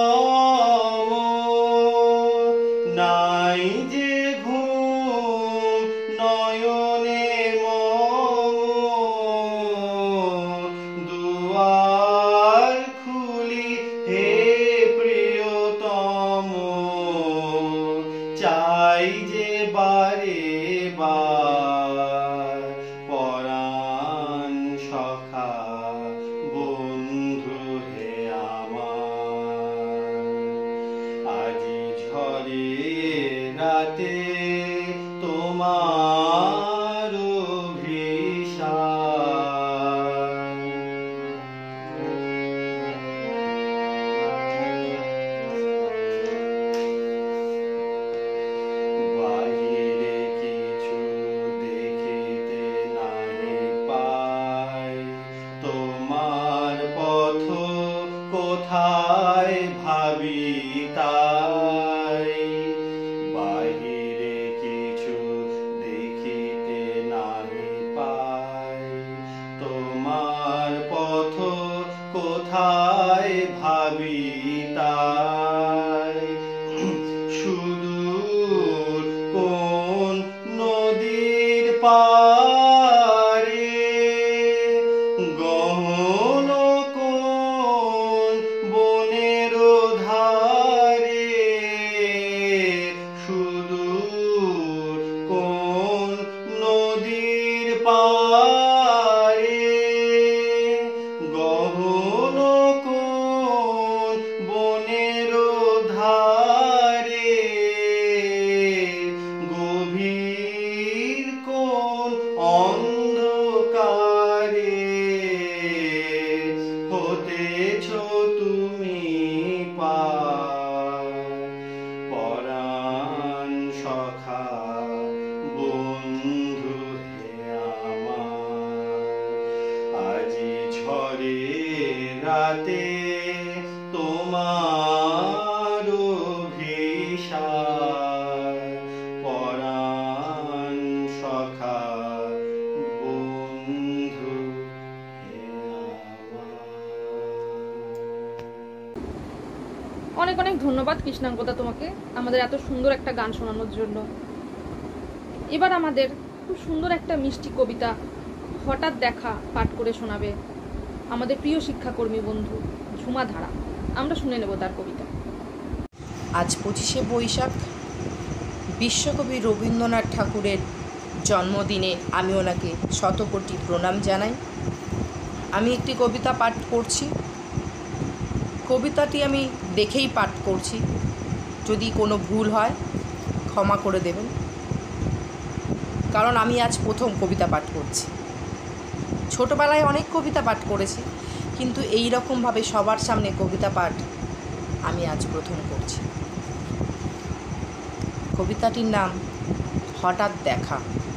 নাই যে ঘুম নয়নে দুয়ার খুলি হে প্রিয়তম, চাই যে বারে বার পরাণ সখা বন্ধু হে আমার। আজি ঝরে রাতে তোমার অভিসার, বাহিরে কিছু দেখিতে নাহি পাই, তোমার পথ কোথায় ভাবি তাই। বাহিরে কিছু দেখিতে নাহি পাই, তোমার পথ কোথায় ভাবি তাই। সুদূর কোন নদীর পারে, গহন কোন বনের ধারে। সুদূর কোন নদীর পারে, গহন কোন বনের ধারে। গভীর কোন অন্ধকারে, ঝরে রাতে তোমার ভিসার পরাণ সখা বন্ধু হে আমার। অনেক অনেক ধন্যবাদ কৃষ্ণাঙ্গদা তোমাকে আমাদের এত সুন্দর একটা গান শোনানোর জন্য। এবার আমাদের খুব সুন্দর একটা মিষ্টি কবিতা হঠাৎ দেখা পাঠ করে শোনাবে আমাদের প্রিয় শিক্ষাকর্মী বন্ধু ঝুমা ধারা। আমরা শুনে নেব তার কবিতা। আজ 25শে বৈশাখ বিশ্বকবি রবীন্দ্রনাথ ঠাকুরের জন্মদিনে আমি ওনাকে শতকোটি প্রণাম জানাই। আমি একটি কবিতা পাঠ করছি। কবিতাটি আমি দেখেই পাঠ করছি, যদি কোনো ভুল হয় ক্ষমা করে দেবেন, কারণ আমি আজ প্রথম কবিতা পাঠ করছি। ছোটবেলায় অনেক কবিতা পাঠ করেছি, কিন্তু এই রকমভাবে সবার সামনে কবিতা পাঠ আমি আজ প্রথম করছি। কবিতাটির নাম হঠাৎ দেখা।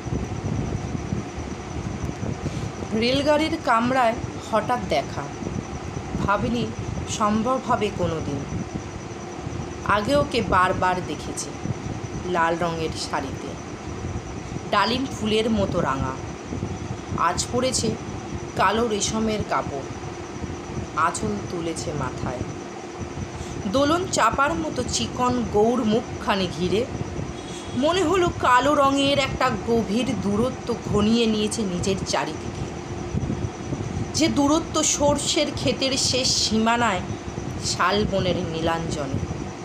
রেলগাড়ির কামরায় হঠাৎ দেখা, ভাবিনি সম্ভব হবে কোনো দিন। আগে ওকে বারবার দেখেছি লাল রঙের শাড়িতে, ডালিম ফুলের মতো রাঙা। আজ পরেছে কালো রেশমের কাপড়, আঁচল তুলেছে মাথায়। দোলন চাপার মতো চিকন গৌর মুখখানি ঘিরে মনে হলো কালো রঙের একটা গভীর দূরত্ব ঘনিয়ে নিয়েছে নিজের চারিদিকে। যে দূরত্ব সর্ষের ক্ষেতের শেষ সীমানায় শালবনের নীলাঞ্জনে।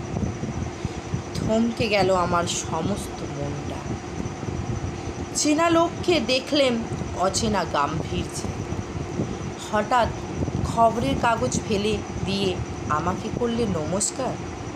থমকে গেল আমার সমস্ত মনটা। চেনা লোককে দেখলেম অচেনা গাম্ভীর্যে। হঠাৎ খবরের কাগজ ফেলে দিয়ে আমাকে করলে নমস্কার।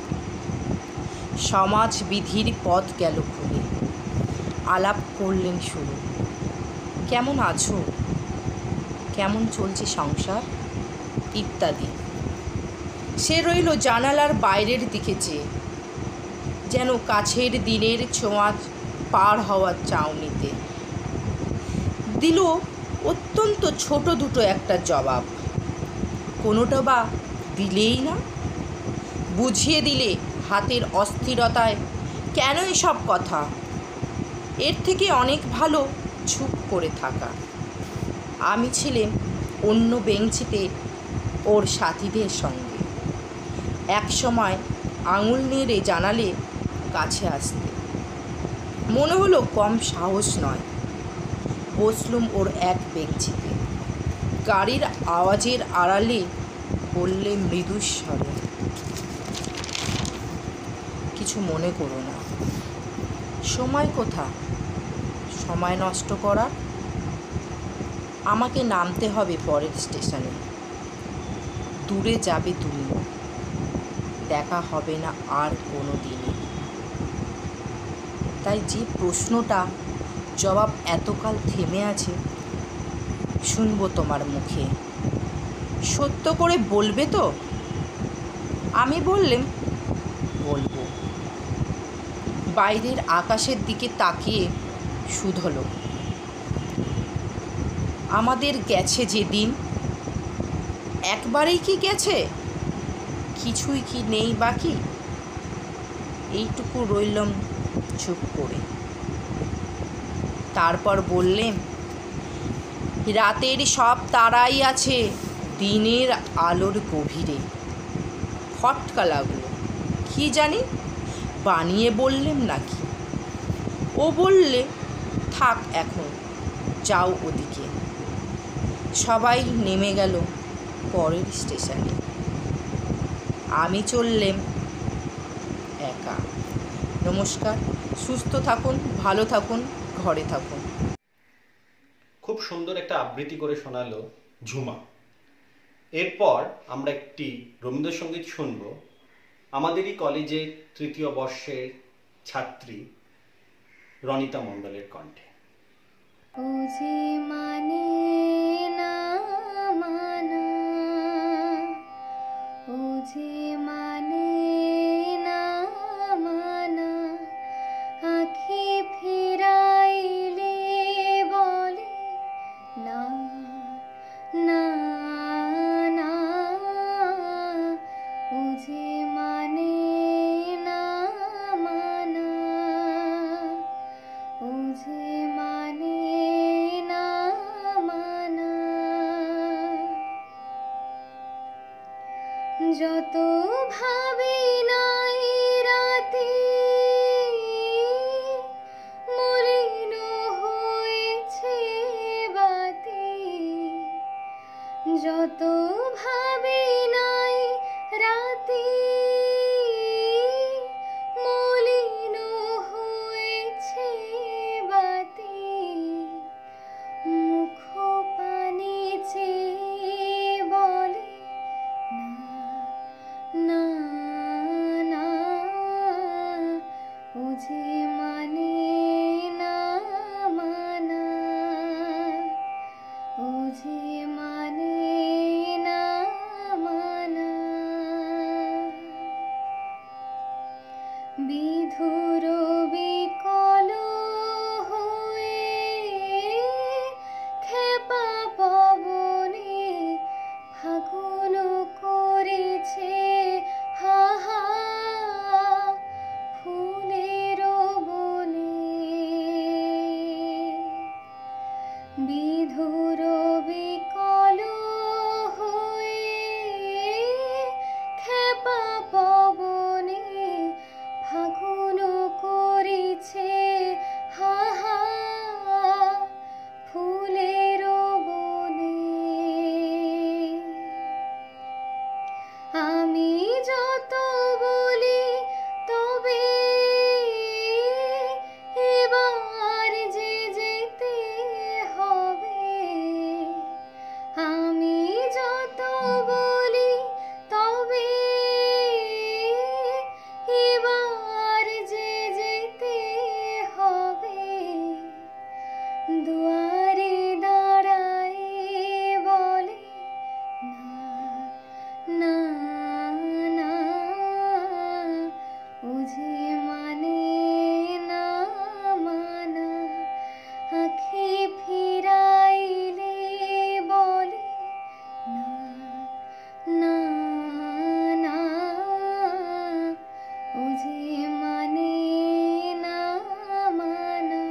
সমাজ বিধির পথ গেল খুলে, আলাপ করলেন শুরু। কেমন আছো, কেমন চলছে সংসার ইত্যাদি। সে রইল জানালার বাইরের দিকে চেয়ে, যেন কাছের দিনের ছোঁয়া পার হওয়ার চাউনিতে। দিল অত্যন্ত ছোট দুটো একটা জবাব, কোনোটা বা দিলেই না। বুঝিয়ে দিলে হাতের অস্থিরতায় কেন এসব কথা, এর থেকে অনেক ভালো চুপ করে থাকা। আমি ছিলাম অন্য বেঞ্চিতে ওর সাথীদের সঙ্গে। এক সময় আঙুল নেড়ে জানালে কাছে আসতে, মনে হলো কম সাহস নয়। বসলুম ওর এক বেঞ্চিতে। গাড়ির আওয়াজের আড়ালে বললে মৃদুস্বরে, কিছু মনে করো না। সময় কোথা সময় নষ্ট করা? আমাকে নামতে হবে পরের স্টেশনে। দূরে যাবে তুমি, দেখা হবে না আর কোনো দিনে। তাই যে প্রশ্নটা জবাব এতকাল থেমে আছে, শুনবো তোমার মুখে। সত্য করে বলবে তো? আমি বললাম বলবো। বাইরের আকাশের দিকে তাকিয়ে শুধল, আমাদের গেছে যে দিন, একবারেই কি গেছে? কিছুই কি নেই বাকি? এইটুকু রইলাম চুপ করে। তারপর বললেন, রাতের সব তারাই আছে দিনের আলোর গভীরে। খটকা লাগলো, কি জানি বানিয়ে বললেন নাকি। ও বললে, থাক এখন, যাও ওদিকে। সবাই নেমে গেল পরের স্টেশনে। আমি চললাম একা। নমস্কার, সুস্থ থাকুন, ভালো থাকুন, ঘরে থাকুন। খুব সুন্দর একটা আবৃত্তি করে শোনালো ঝুমা। এরপর আমরা একটি রবীন্দ্রসঙ্গীত শুনব আমাদেরই কলেজের তৃতীয় বর্ষের ছাত্রী রনিতা মণ্ডলের কণ্ঠে। ও যে মানে না মানা, ও যে মানে না মানা, আখি ফিরাইলে বলে না না যত ভাবি নাই রাতে মলিন হয়েছে বাতি, যত ভাবি নাই রাতে মলিন হয়েছে বাতি, মুখ পানে চেয়ে বলে না না, ও যে মানে না মানা, ও যে মানে না মানা। বিধুর বিকল হয়ে খেপা পবনে ফাগুন করেছে হাহা ফুলের বনে, বিধুর বিকল হয়ে খেপা পবনে ফাগুন করেছে হাহা ফুলের বনে। আমি যত বলি তবে এবার যে যেতে হবে, আমি যত বলি তবে এবার যে যেতে হবে, দুয়ারে দাঁড়ায় বলে না না, ও যে মানে না মানা, আঁখি ফিরাইলে বলে না না, ও যে মানে না মানা,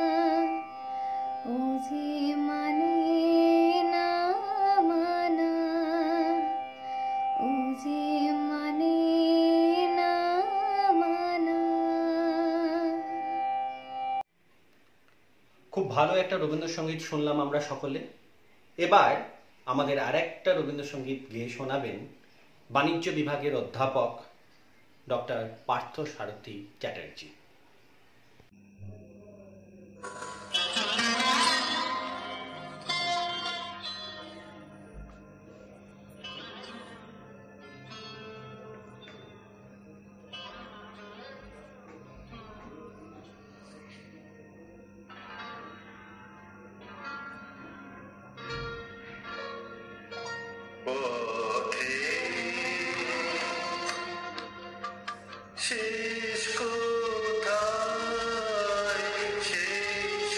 ও যে মানে না মানা, ও যে মানে না মানা। খুব ভালো একটা রবীন্দ্রসঙ্গীত শুনলাম আমরা সকলে। এবার আমাদের আরেকটা রবীন্দ্রসঙ্গীত গেয়ে শোনাবেন বাণিজ্য বিভাগের অধ্যাপক ডক্টর পার্থ সারথী চ্যাটার্জি। শেষ কোথায়, শেষ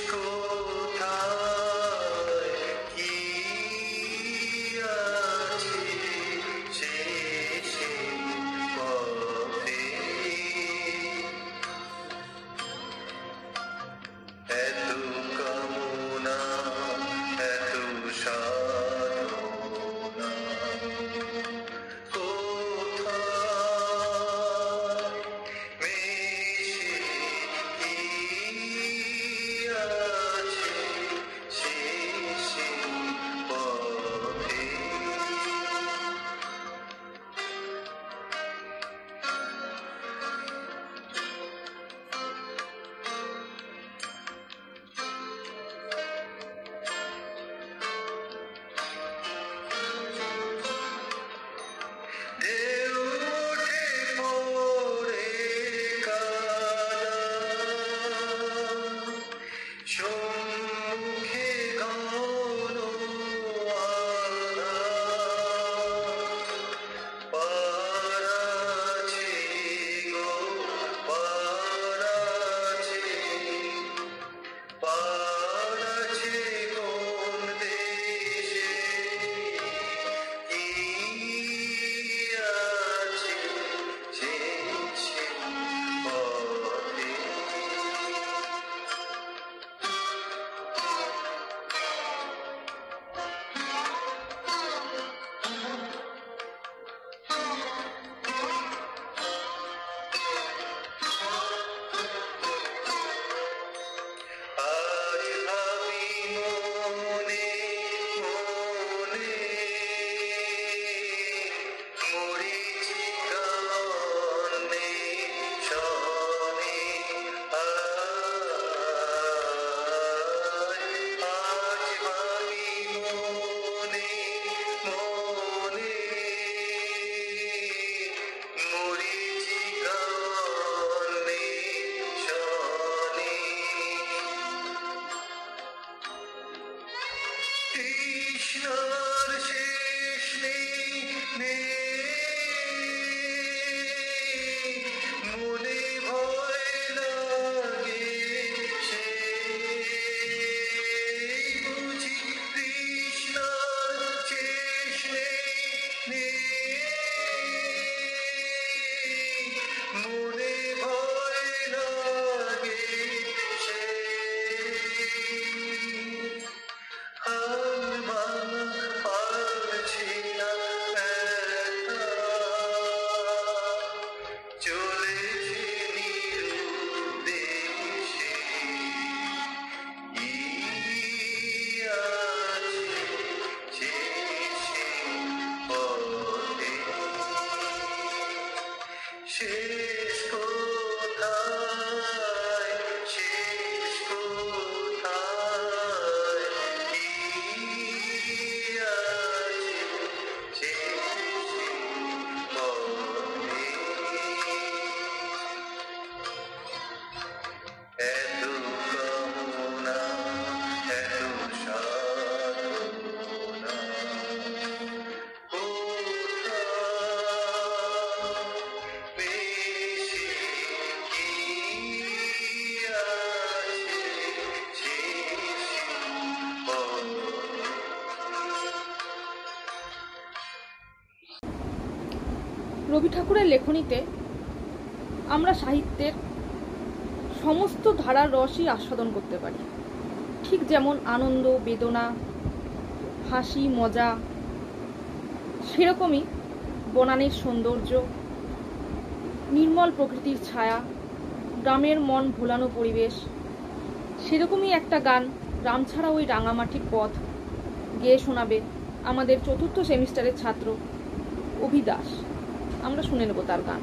রবি ঠাকুরের লেখনীতে আমরা সাহিত্যের সমস্ত ধারার রসই আস্বাদন করতে পারি। ঠিক যেমন আনন্দ, বেদনা, হাসি, মজা, সেরকমই বনানীর সৌন্দর্য, নির্মল প্রকৃতির ছায়া, গ্রামের মন ভোলানো পরিবেশ। সেরকমই একটা গান গ্রাম ছাড়া ওই রাঙামাটির পথ গেয়ে শোনাবে আমাদের 4th সেমিস্টারের ছাত্র অভি দাস। আমরা শুনে নেব তার গান।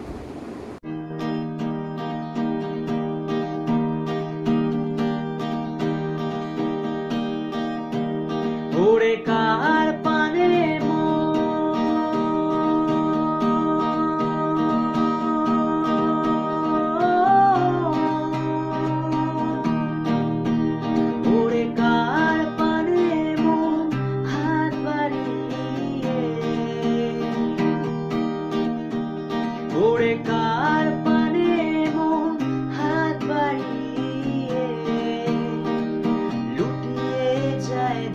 ওরে কার পানে ওরে কার পানে মন হাত বাড়িয়ে, ওরে কার পানে মন হাত বাড়িয়ে লুটিয়ে যায়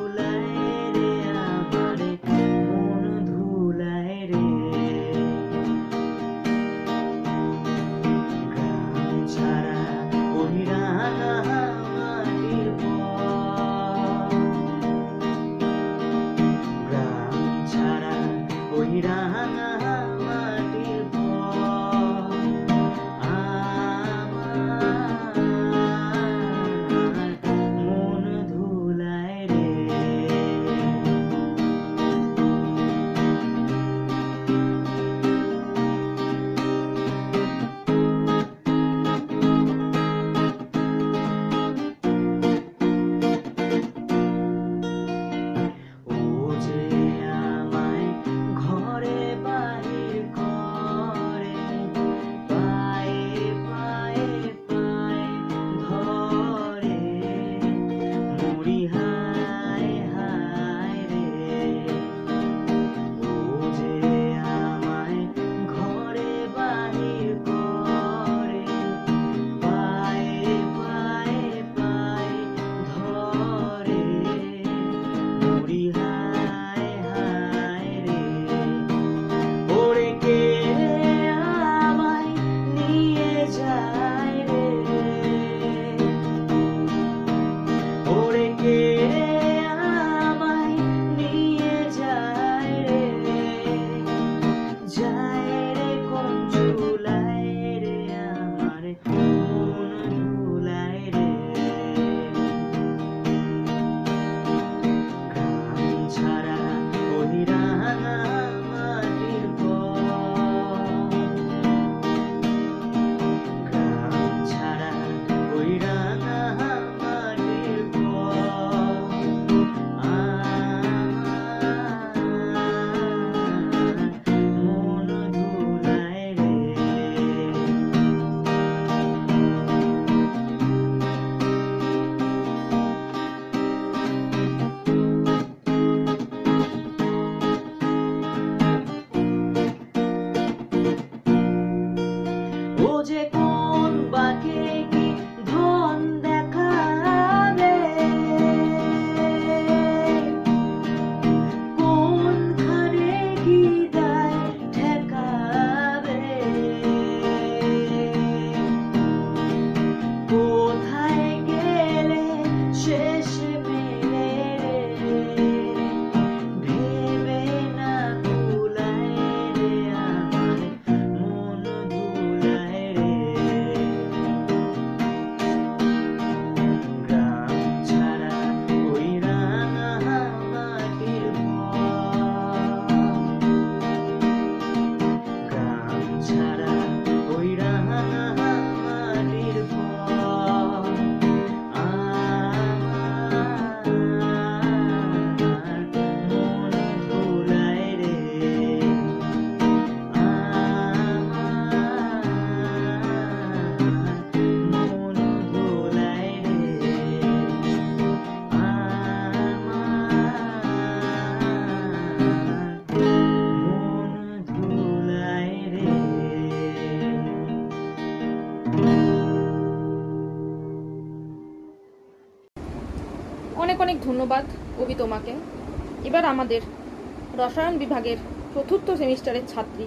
অনেক অনেক ধন্যবাদ অভি তোমাকে। এবার আমাদের রসায়ন বিভাগের 4th সেমিস্টারের ছাত্রী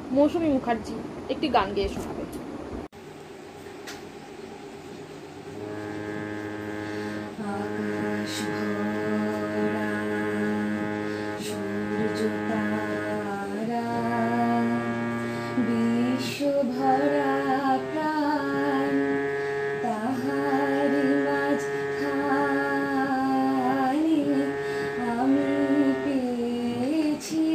মৌসুমী মুখার্জি একটি গান গেয়ে শোনাবে। আকাশ ভরা সূর্য তারা, বিশ্ব ভরা প্রাণ, তাহারি মাঝখানে আমি পেয়েছি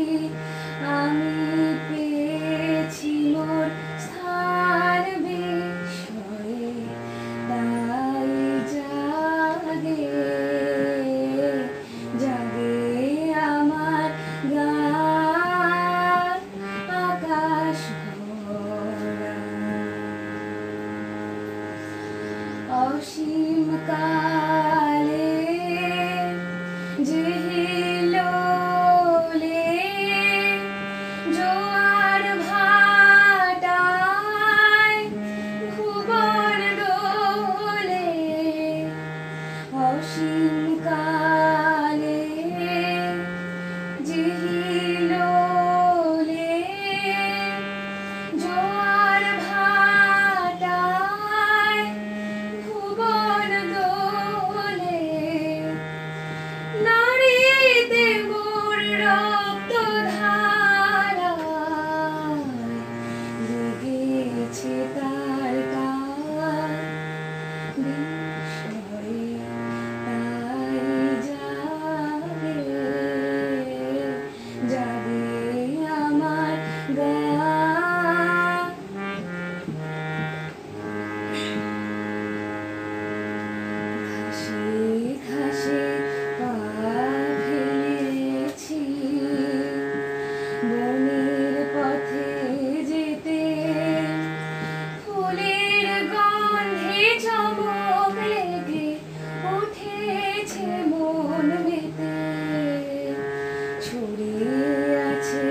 মোর স্থান বিষয়ে, তাই জাগে জাগে আমার গান আকাশ ভরা। অসীম কালে যে হিলোলে জোয়ার ভাটায় ভুবন দোলে, অসীম কালে যে হিলোলে জোয়ার ভাটায় ভুবন দোলে, নারীতে মোর রক্ত ধারায় লেগেছে তার গান বিষয়ে, তাই জাগে জাগে আমার গান। ঘাসে ঘাসে পা ফেলেছি বনের পথে যেতে, ফুলের গন্ধে চমক লেগে উঠেছে মন মেতে, ছড়িয়ে আছে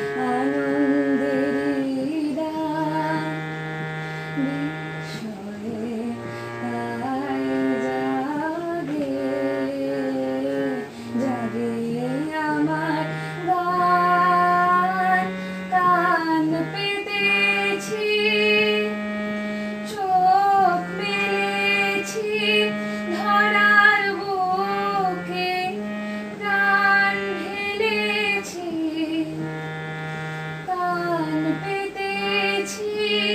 আনন্দের দান বিষয়ে, তাই জাগে জাগে আমার গান। কান পেতেছি চোখ মেলেছি ধরার বুকে, প্রাণ ঢেলেছি কান পেতেছি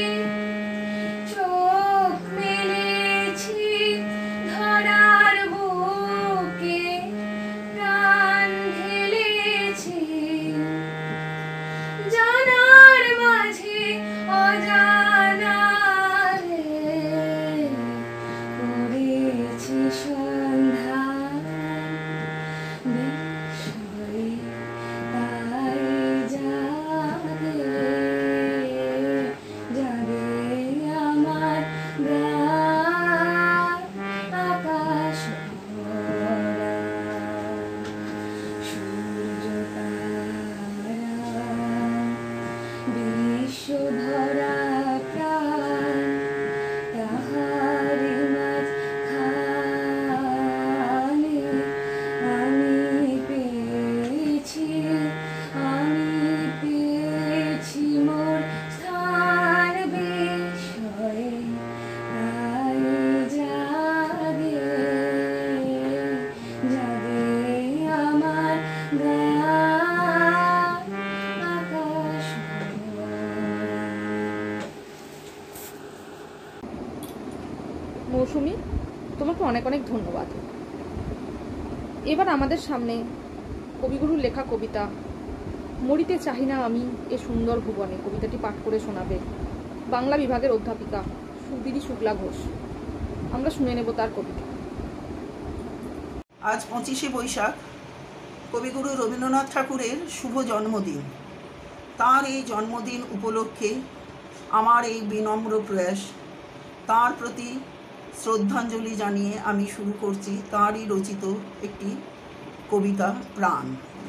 চোখ মেলেছি ধরার বুকে, প্রাণ ঢেলেছি জানার মাঝে অজানারে, করেছি সন্ধান বিষয়ে, তাই জাগে জাগে আমার গান আকাশ ভরা। সূর্য তারা, বিশ্ব ভরা প্রাণ, তাহারি মাঝখানে আমি পেয়েছি মোর স্থান বিষয়ে, তাই জাগে জাগে আমার গান আকাশ ভরা। মৌসুমী, তোমাকে অনেক অনেক ধন্যবাদ। এবার আমাদের সামনে কবিগুরুর লেখা কবিতা মরিতে চাহি না আমি এ সুন্দর ভুবনে কবিতাটি পাঠ করে শোনাবে বাংলা বিভাগের অধ্যাপিকা সুদিদি শুক্লা ঘোষ। আমরা শুনে নেব তার কবিতা। আজ 25শে বৈশাখ, কবিগুরু রবীন্দ্রনাথ ঠাকুরের শুভ জন্মদিন। তার এই জন্মদিন উপলক্ষে আমার এই বিনম্র প্রয়াস, তার প্রতি শ্রদ্ধাঞ্জলি জানিয়ে আমি শুরু করছি তাঁরই রচিত একটি কবিতা প্রাণ।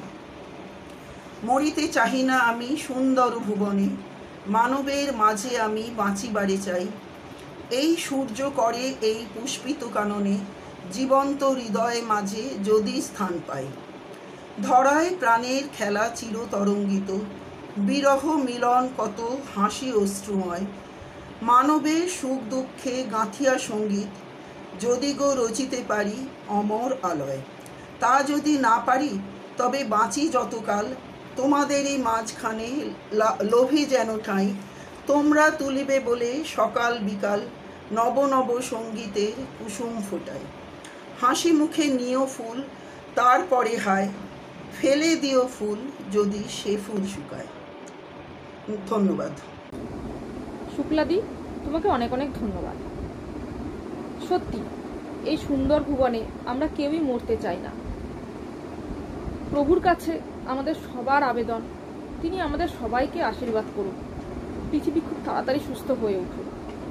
মরিতে চাহি না আমি সুন্দর ভুবনে, মানবের মাঝে আমি বাঁচিবারে চাই। এই সূর্য করে এই পুষ্পিত কাননে, জীবন্ত হৃদয় মাঝে যদি স্থান পাই। ধরায় প্রাণের খেলা চিরতরঙ্গিত, বিরহ মিলন কত হাসি অশ্রুময়, মানবের সুখ দুঃখে গাঁথিয়া সঙ্গীত, যদি গো রচিতে পারি অমর আলয়। তা যদি না পারি তবে বাঁচি যতকাল, তোমাদেরই মাঝখানে লোভে যেন ঠাঁই, তোমরা তুলিবে বলে সকাল বিকাল, নব নব সঙ্গীতের কুসুম ফোটায়। হাসি মুখে নিও ফুল, তারপরে হায় ফেলে দিও ফুল, যদি সে ফুল শুকায়। ধন্যবাদ। শুক্লাদি, তোমাকে অনেক অনেক ধন্যবাদ। সত্যি এই সুন্দর ভুবনে আমরা কেউই মরতে চাই না। প্রভুর কাছে আমাদের সবার আবেদন, তিনি আমাদের সবাইকে আশীর্বাদ করুন, পৃথিবী খুব তাড়াতাড়ি সুস্থ হয়ে উঠুক।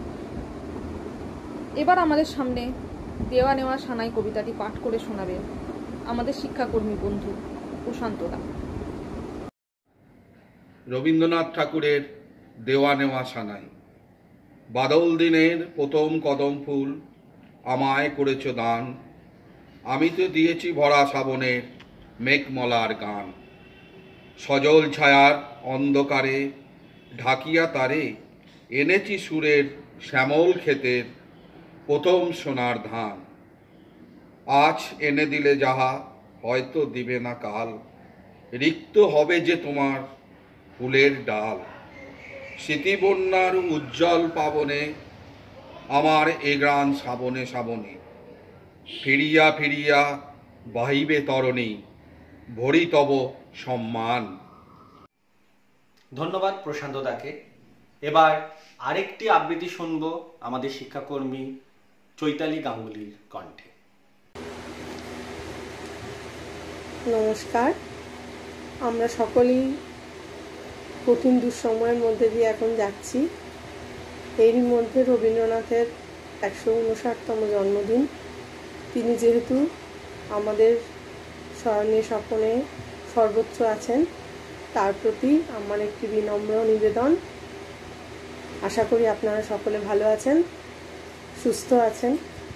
এবার আমাদের সামনে দেওয়া নেওয়া সানাই কবিতাটি পাঠ করে শোনাবেন আমাদের শিক্ষাকর্মী বন্ধু প্রশান্ত দা। রবীন্দ্রনাথ ঠাকুরের দেওয়া নেওয়া সানাই। বাদল দিনের প্রথম কদম ফুল আমায় করেছ দান, আমি তো দিয়েছি ভরা শ্রাবণের মেঘমলার গান। সজল ছায়ার অন্ধকারে ঢাকিয়া তারে এনেছি সুরের শ্যামল ক্ষেতের প্রথম সোনার ধান। আজ এনে দিলে যাহা হয়তো দিবে না কাল, রিক্ত হবে যে তোমার ফুলের ডাল। স্মৃতিবন্যার উজ্জ্বল পাবনে আমার এ গ্রাণ শ্রাবণে শ্রাবণে, ফিরিয়া ফিরিয়া বাহিবে তরণী ভরি তব সম্মান। ধন্যবাদ প্রশান্ত দাকে। এবার আরেকটি আবৃত্তি শুনব আমাদের শিক্ষাকর্মী চৈতালি গাঙ্গুলির কণ্ঠে। নমস্কার। আমরা সকলেই কঠিন দুঃসময়ের মধ্যে দিয়ে এখন যাচ্ছি। এরই মধ্যে রবীন্দ্রনাথের 159তম জন্মদিন। তিনি যেহেতু আমাদের স্মরণে স্বপনে সর্বত্র আছেন, তার প্রতি আমার একটি বিনম্র নিবেদন। আশা করি আপনারা সকলে ভালো আছেন, সুস্থ আছেন।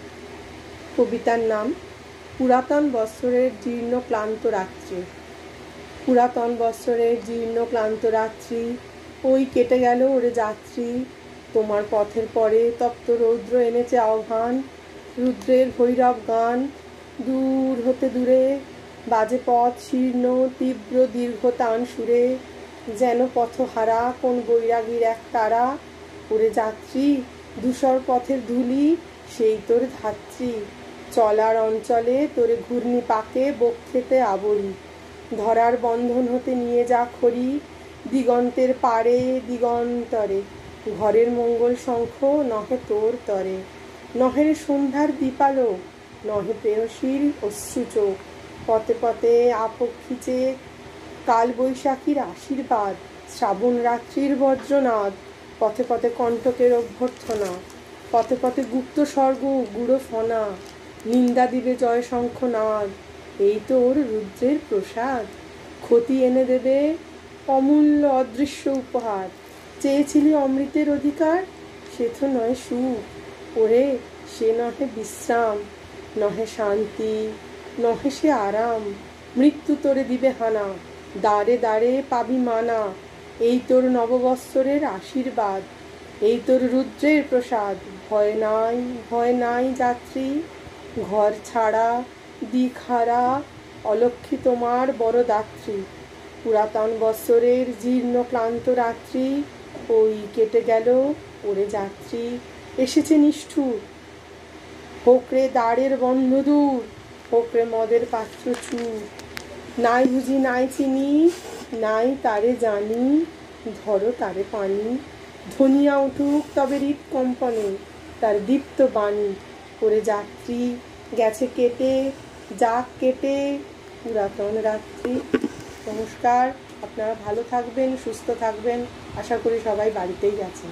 কবিতার নাম পুরাতন বৎসরের জীর্ণ ক্লান্ত রাত্রি। পুরাতন বৎসরের জীর্ণ ক্লান্ত রাত্রি, ওই কেটে গেল ওরে যাত্রী। তোমার পথের পরে তপ্ত রৌদ্র এনেছে আহ্বান, রুদ্রের ভৈরব গান। দূর হতে দূরে বাজে পথ শীর্ণ তীব্র দীর্ঘ তান সুরে, যেন পথহারা কোন বৈরাগীর এক তারা। ওরে যাত্রী, ধূসর পথের ধূলি সেই তোর ধাত্রী। চলার অঞ্চলে তোরে ঘূর্ণি পাকে বক্ষেতে আবরি, ধরার বন্ধন হতে নিয়ে যা খড়ি। দিগন্তের পারে দিগন্তরে ঘরের মঙ্গল শঙ্খ নহে তোর তরে। নহের সন্ধ্যার দীপালোক, নহে প্রেয়সীর অশ্রুচোখ। পথে পথে আপক্ষিচে কাল বৈশাখীর আশীর্বাদ, শ্রাবণ রাত্রির বজ্রনাদ। পথে পথে কণ্টকের অভ্যর্থনা, পথে পথে গুপ্ত স্বর্গ গুড়ো ফনা। নিন্দা দিবে জয় শঙ্খনাদ, এই তোর রুদ্রের প্রসাদ। ক্ষতি এনে দেবে অমূল্য অদৃশ্য উপহার। চেয়েছিলি অমৃতের অধিকার, সে তো নয় সুখ। ওরে সে নহে বিশ্রাম, নহে শান্তি, নহে সে আরাম। মৃত্যু তোরে দিবে হানা, দ্বারে দ্বারে পাবি মানা। এই তোর নববৎসরের আশীর্বাদ, এই তোর রুদ্রের প্রসাদ। ভয় নাই যাত্রী, ঘর ছাড়া দিকহারা, অলক্ষী তোমার বড় দাত্রী। পুরাতন বৎসরের জীর্ণ ক্লান্ত রাত্রি, ওই কেটে গেল ওরে যাত্রী। এসেছে নিষ্ঠুর, হোকরে দ্বারের বন্ধ দূর, হোকরে মদের পাত্র চুর। নাই বুঝি নাই চিনি, নাই তারে জানি, ধরো তারে পানি। ধনিয়া উঠুক তবে হৃদ কম্পনে তার দীপ্ত বাণী। ওরে যাত্রী, গেছে কেটে যাক কেটে পুরাতন রাত্রি। নমস্কার, আপনারা ভালো থাকবেন, সুস্থ থাকবেন। আশা করি সবাই বাড়িতেই আছেন।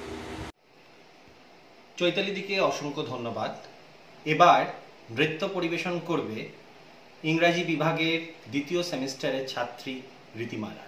চৈতালি দিকে অসংখ্য ধন্যবাদ। এবার নৃত্য পরিবেশন করবে ইংরাজি বিভাগের দ্বিতীয় সেমিস্টারের ছাত্রী রীতিমালা।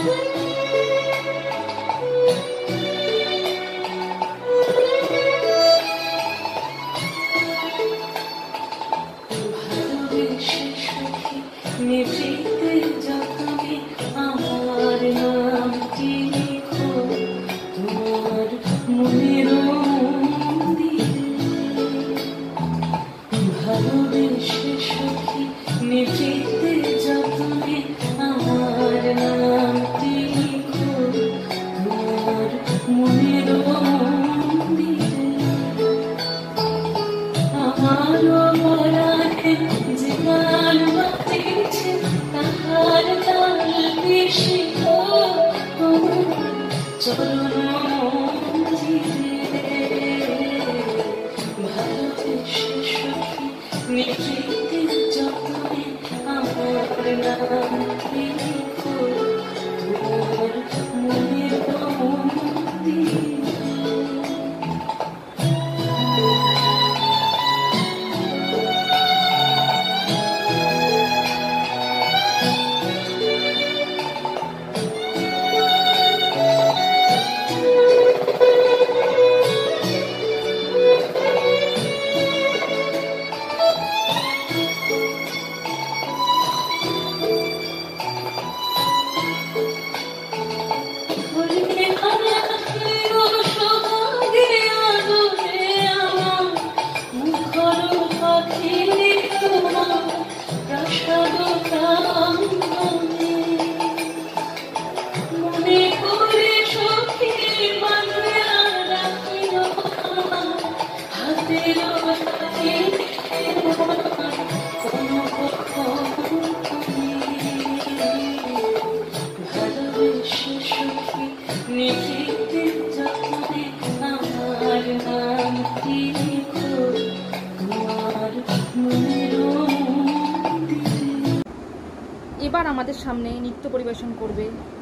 এবার আমাদের সামনে নৃত্য পরিবেশন করবে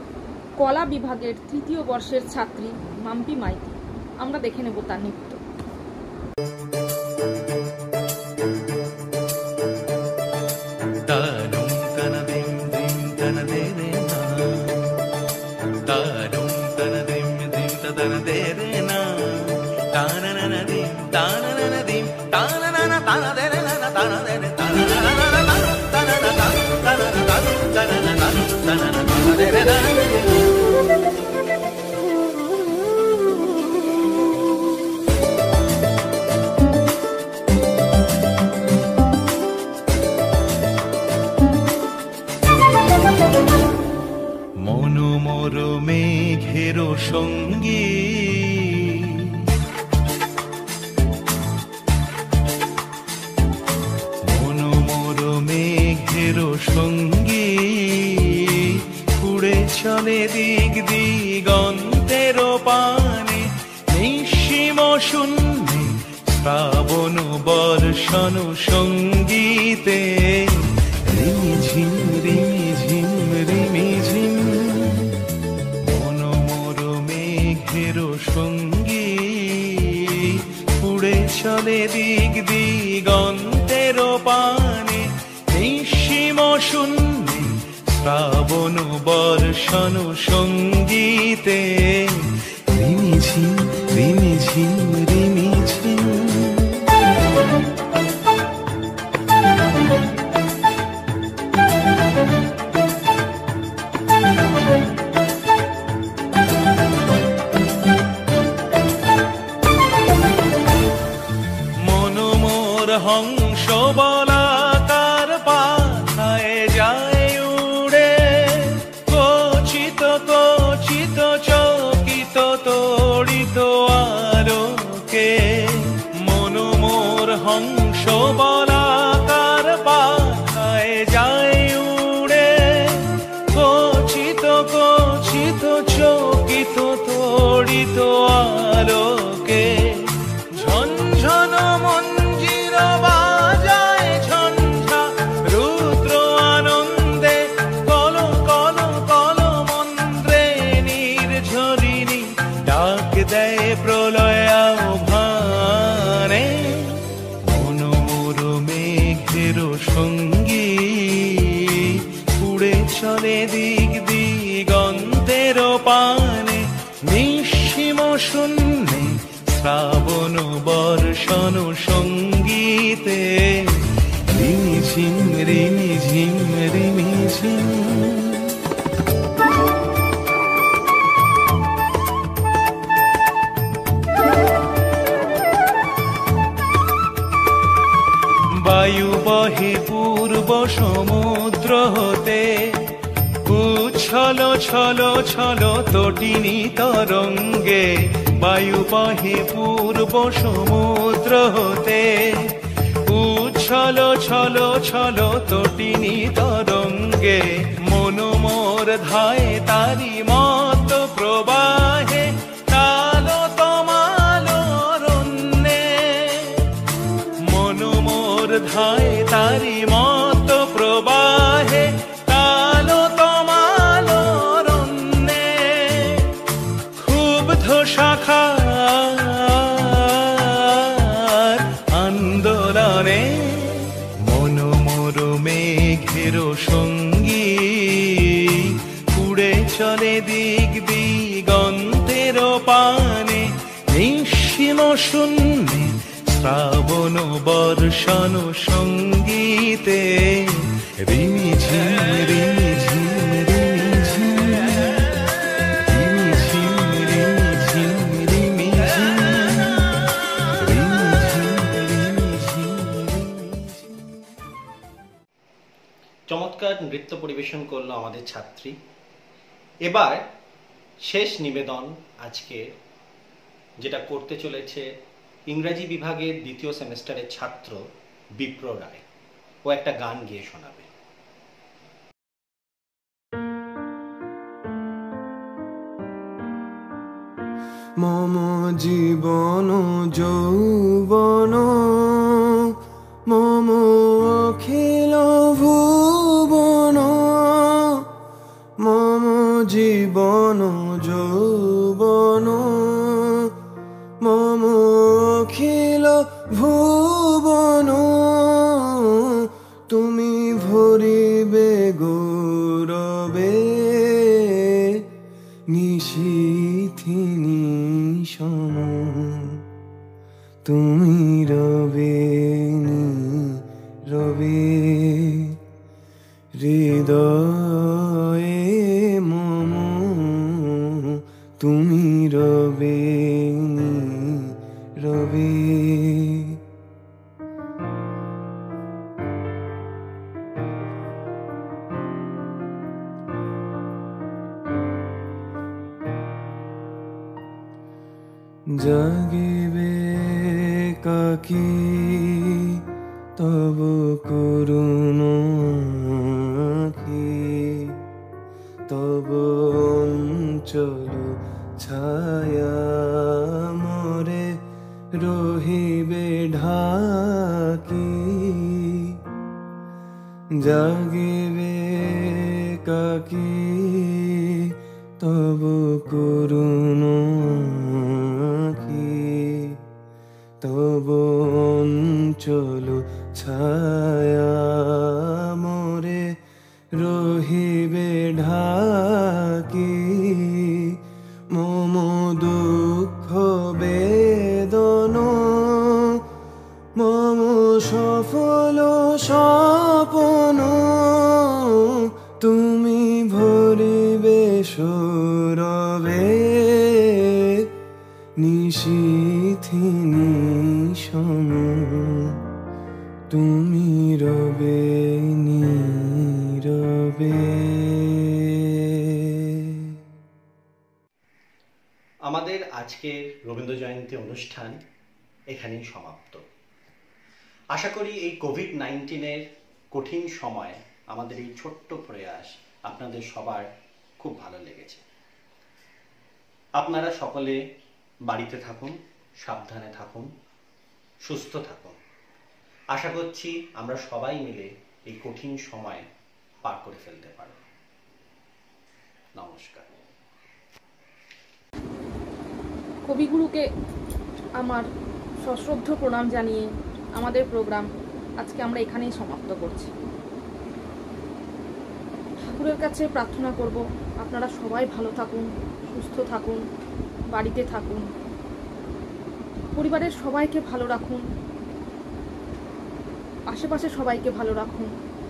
কলা বিভাগের তৃতীয় বর্ষের ছাত্রী মাম্পি মাইতি। আমরা দেখে নেব তার নৃত্য। মনোমর মেঘের সঙ্গী মনোমর মেঘের সঙ্গী উড়ে চলে দিক দিগন্তের পানে নিঃসীম শূন্যে শ্রাবণ বর্ষণ সঙ্গীতে রিমিঝিম রিমিঝিম রিমিঝিম মনোমর মেঘের সঙ্গী উড়ে চলে দিক দিগন্তের পানে নিঃসীম শূন্যে শ্রাবণ বর্ষণ সঙ্গীতে রিমিঝিম রিমিঝিম রিমিঝিম মনোমর হংস বলাকার পাথায় যায় উড়ে কচিত কচিত চকিত তড়িত আলোকে মনোমর হংস বলাকার পাথায় যায় উড়ে কচিত কচিত চকিত তড়িত আলোকে ঝনঝন মঞ্জির বাজায় ঝঞ্ঝা রুদ্র আনন্দে কল কল কল মন্ত্রে নির্ঝরিণী ডাক দেয় প্রলয় আহ্বানে মনোমর মেঘের সঙ্গী উড়ে চলে দিক দিগন্ত শূন্যে শ্রাবণ বর্ষণ সঙ্গীতে রিমিঝিম রিমিঝিম রিমিঝিম। বায়ু বহে পূর্ব সমুদ্র হতে, উচ্ছল ছল ছল তটিনী তরঙ্গে। বায়ু বহে পূর্ব সমুদ্র হতে, উচ্ছল ছল ছল তটিনী তরঙ্গে। মন মোর ধায় তারি মত প্রবাহে, তালো তমালো রণ্যে। মন মোর ধায় তারি মত প্রবাহে, তালো তমালো রণ্যে। ক্ষুব্ধ শাখার আন্দোলনে মন মোর মেঘের সঙ্গী। উড়ে চলে দিক দিগন্তের পানে, নিঃসীম শূন্যে শ্রাবণ বর্ষণ সঙ্গীতে। রিমিঝিম রিমিঝিম রিমিঝিম রিমিঝিম রিমিঝিম রিমিঝিম চমৎকার নৃত্য পরিবেশন করলো আমাদের ছাত্রী। এবার শেষ নিবেদন আজকে যেটা করতে চলেছে ইংরাজি বিভাগের দ্বিতীয় সেমেস্টারের ছাত্র বিপ্র রায়। ও একটা গান গেয়ে শোনাবে। মম জীবন যৌবন মম অখিল ভুবন। মম জীবন যৌবন মম অখিল ভুবন। তুমি ভরিবে গৌরবে নিশীথি নিশম। তুমি রবে রবে হৃদয়ে মম। তুমি রবে রবে। জাগিবে কাকি তব করুণ আঁখি। তব অঞ্চল ছায়া মোরে রহিবে ঢাকি। জাগিবে কাকি তব করুণ আঁখি। তব অঞ্চল ছায়া মোরে রহিবে ঢাকি। মম দুঃখ বেদন মম সফল স্বপন। তুমি ভরিবে সৌরভে নিশীথি নিশম। তুমি রবে নীরবে। আমাদের আজকের রবীন্দ্র জয়ন্তী অনুষ্ঠান এখানেই সমাপ্ত। আশা করি এই কোভিড-19 কঠিন সময়ে আমাদের এই ছোট্ট প্রয়াস আপনাদের সবার খুব ভালো লেগেছে। আপনারা সকলে বাড়িতে থাকুন, সাবধানে থাকুন, সুস্থ থাকুন। আশা করছি আমরা সবাই মিলে এই কঠিন সময় পার করে ফেলতে পারব। নমস্কার। কবিগুরুকে আমার সশ্রদ্ধ প্রণাম জানিয়ে আমাদের প্রোগ্রাম আজকে আমরা এখানেই সমাপ্ত করছি। ঠাকুরের কাছে প্রার্থনা করব আপনারা সবাই ভালো থাকুন, সুস্থ থাকুন, বাড়িতে থাকুন, পরিবারের সবাইকে ভালো রাখুন, আশেপাশে সবাইকে ভালো রাখুন,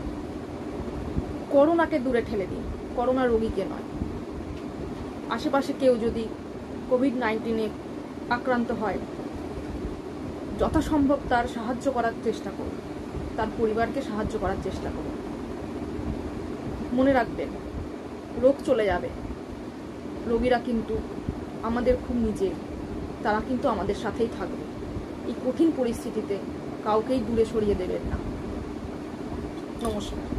করোনাকে দূরে ঠেলে দিন, করোনা রোগীকে নয়। আশেপাশে কেউ যদি কোভিড-19 আক্রান্ত হয়, যথাসম্ভব তার সাহায্য করার চেষ্টা করুন, তার পরিবারকে সাহায্য করার চেষ্টা করুন। মনে রাখবেন, রোগ চলে যাবে, রোগীরা কিন্তু আমাদের খুব নিজের, তারা কিন্তু আমাদের সাথেই থাকবে। এই কঠিন পরিস্থিতিতে কাউকেই দূরে সরিয়ে দেবেন না। নমস্কার।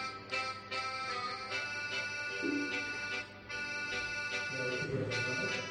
Gracias.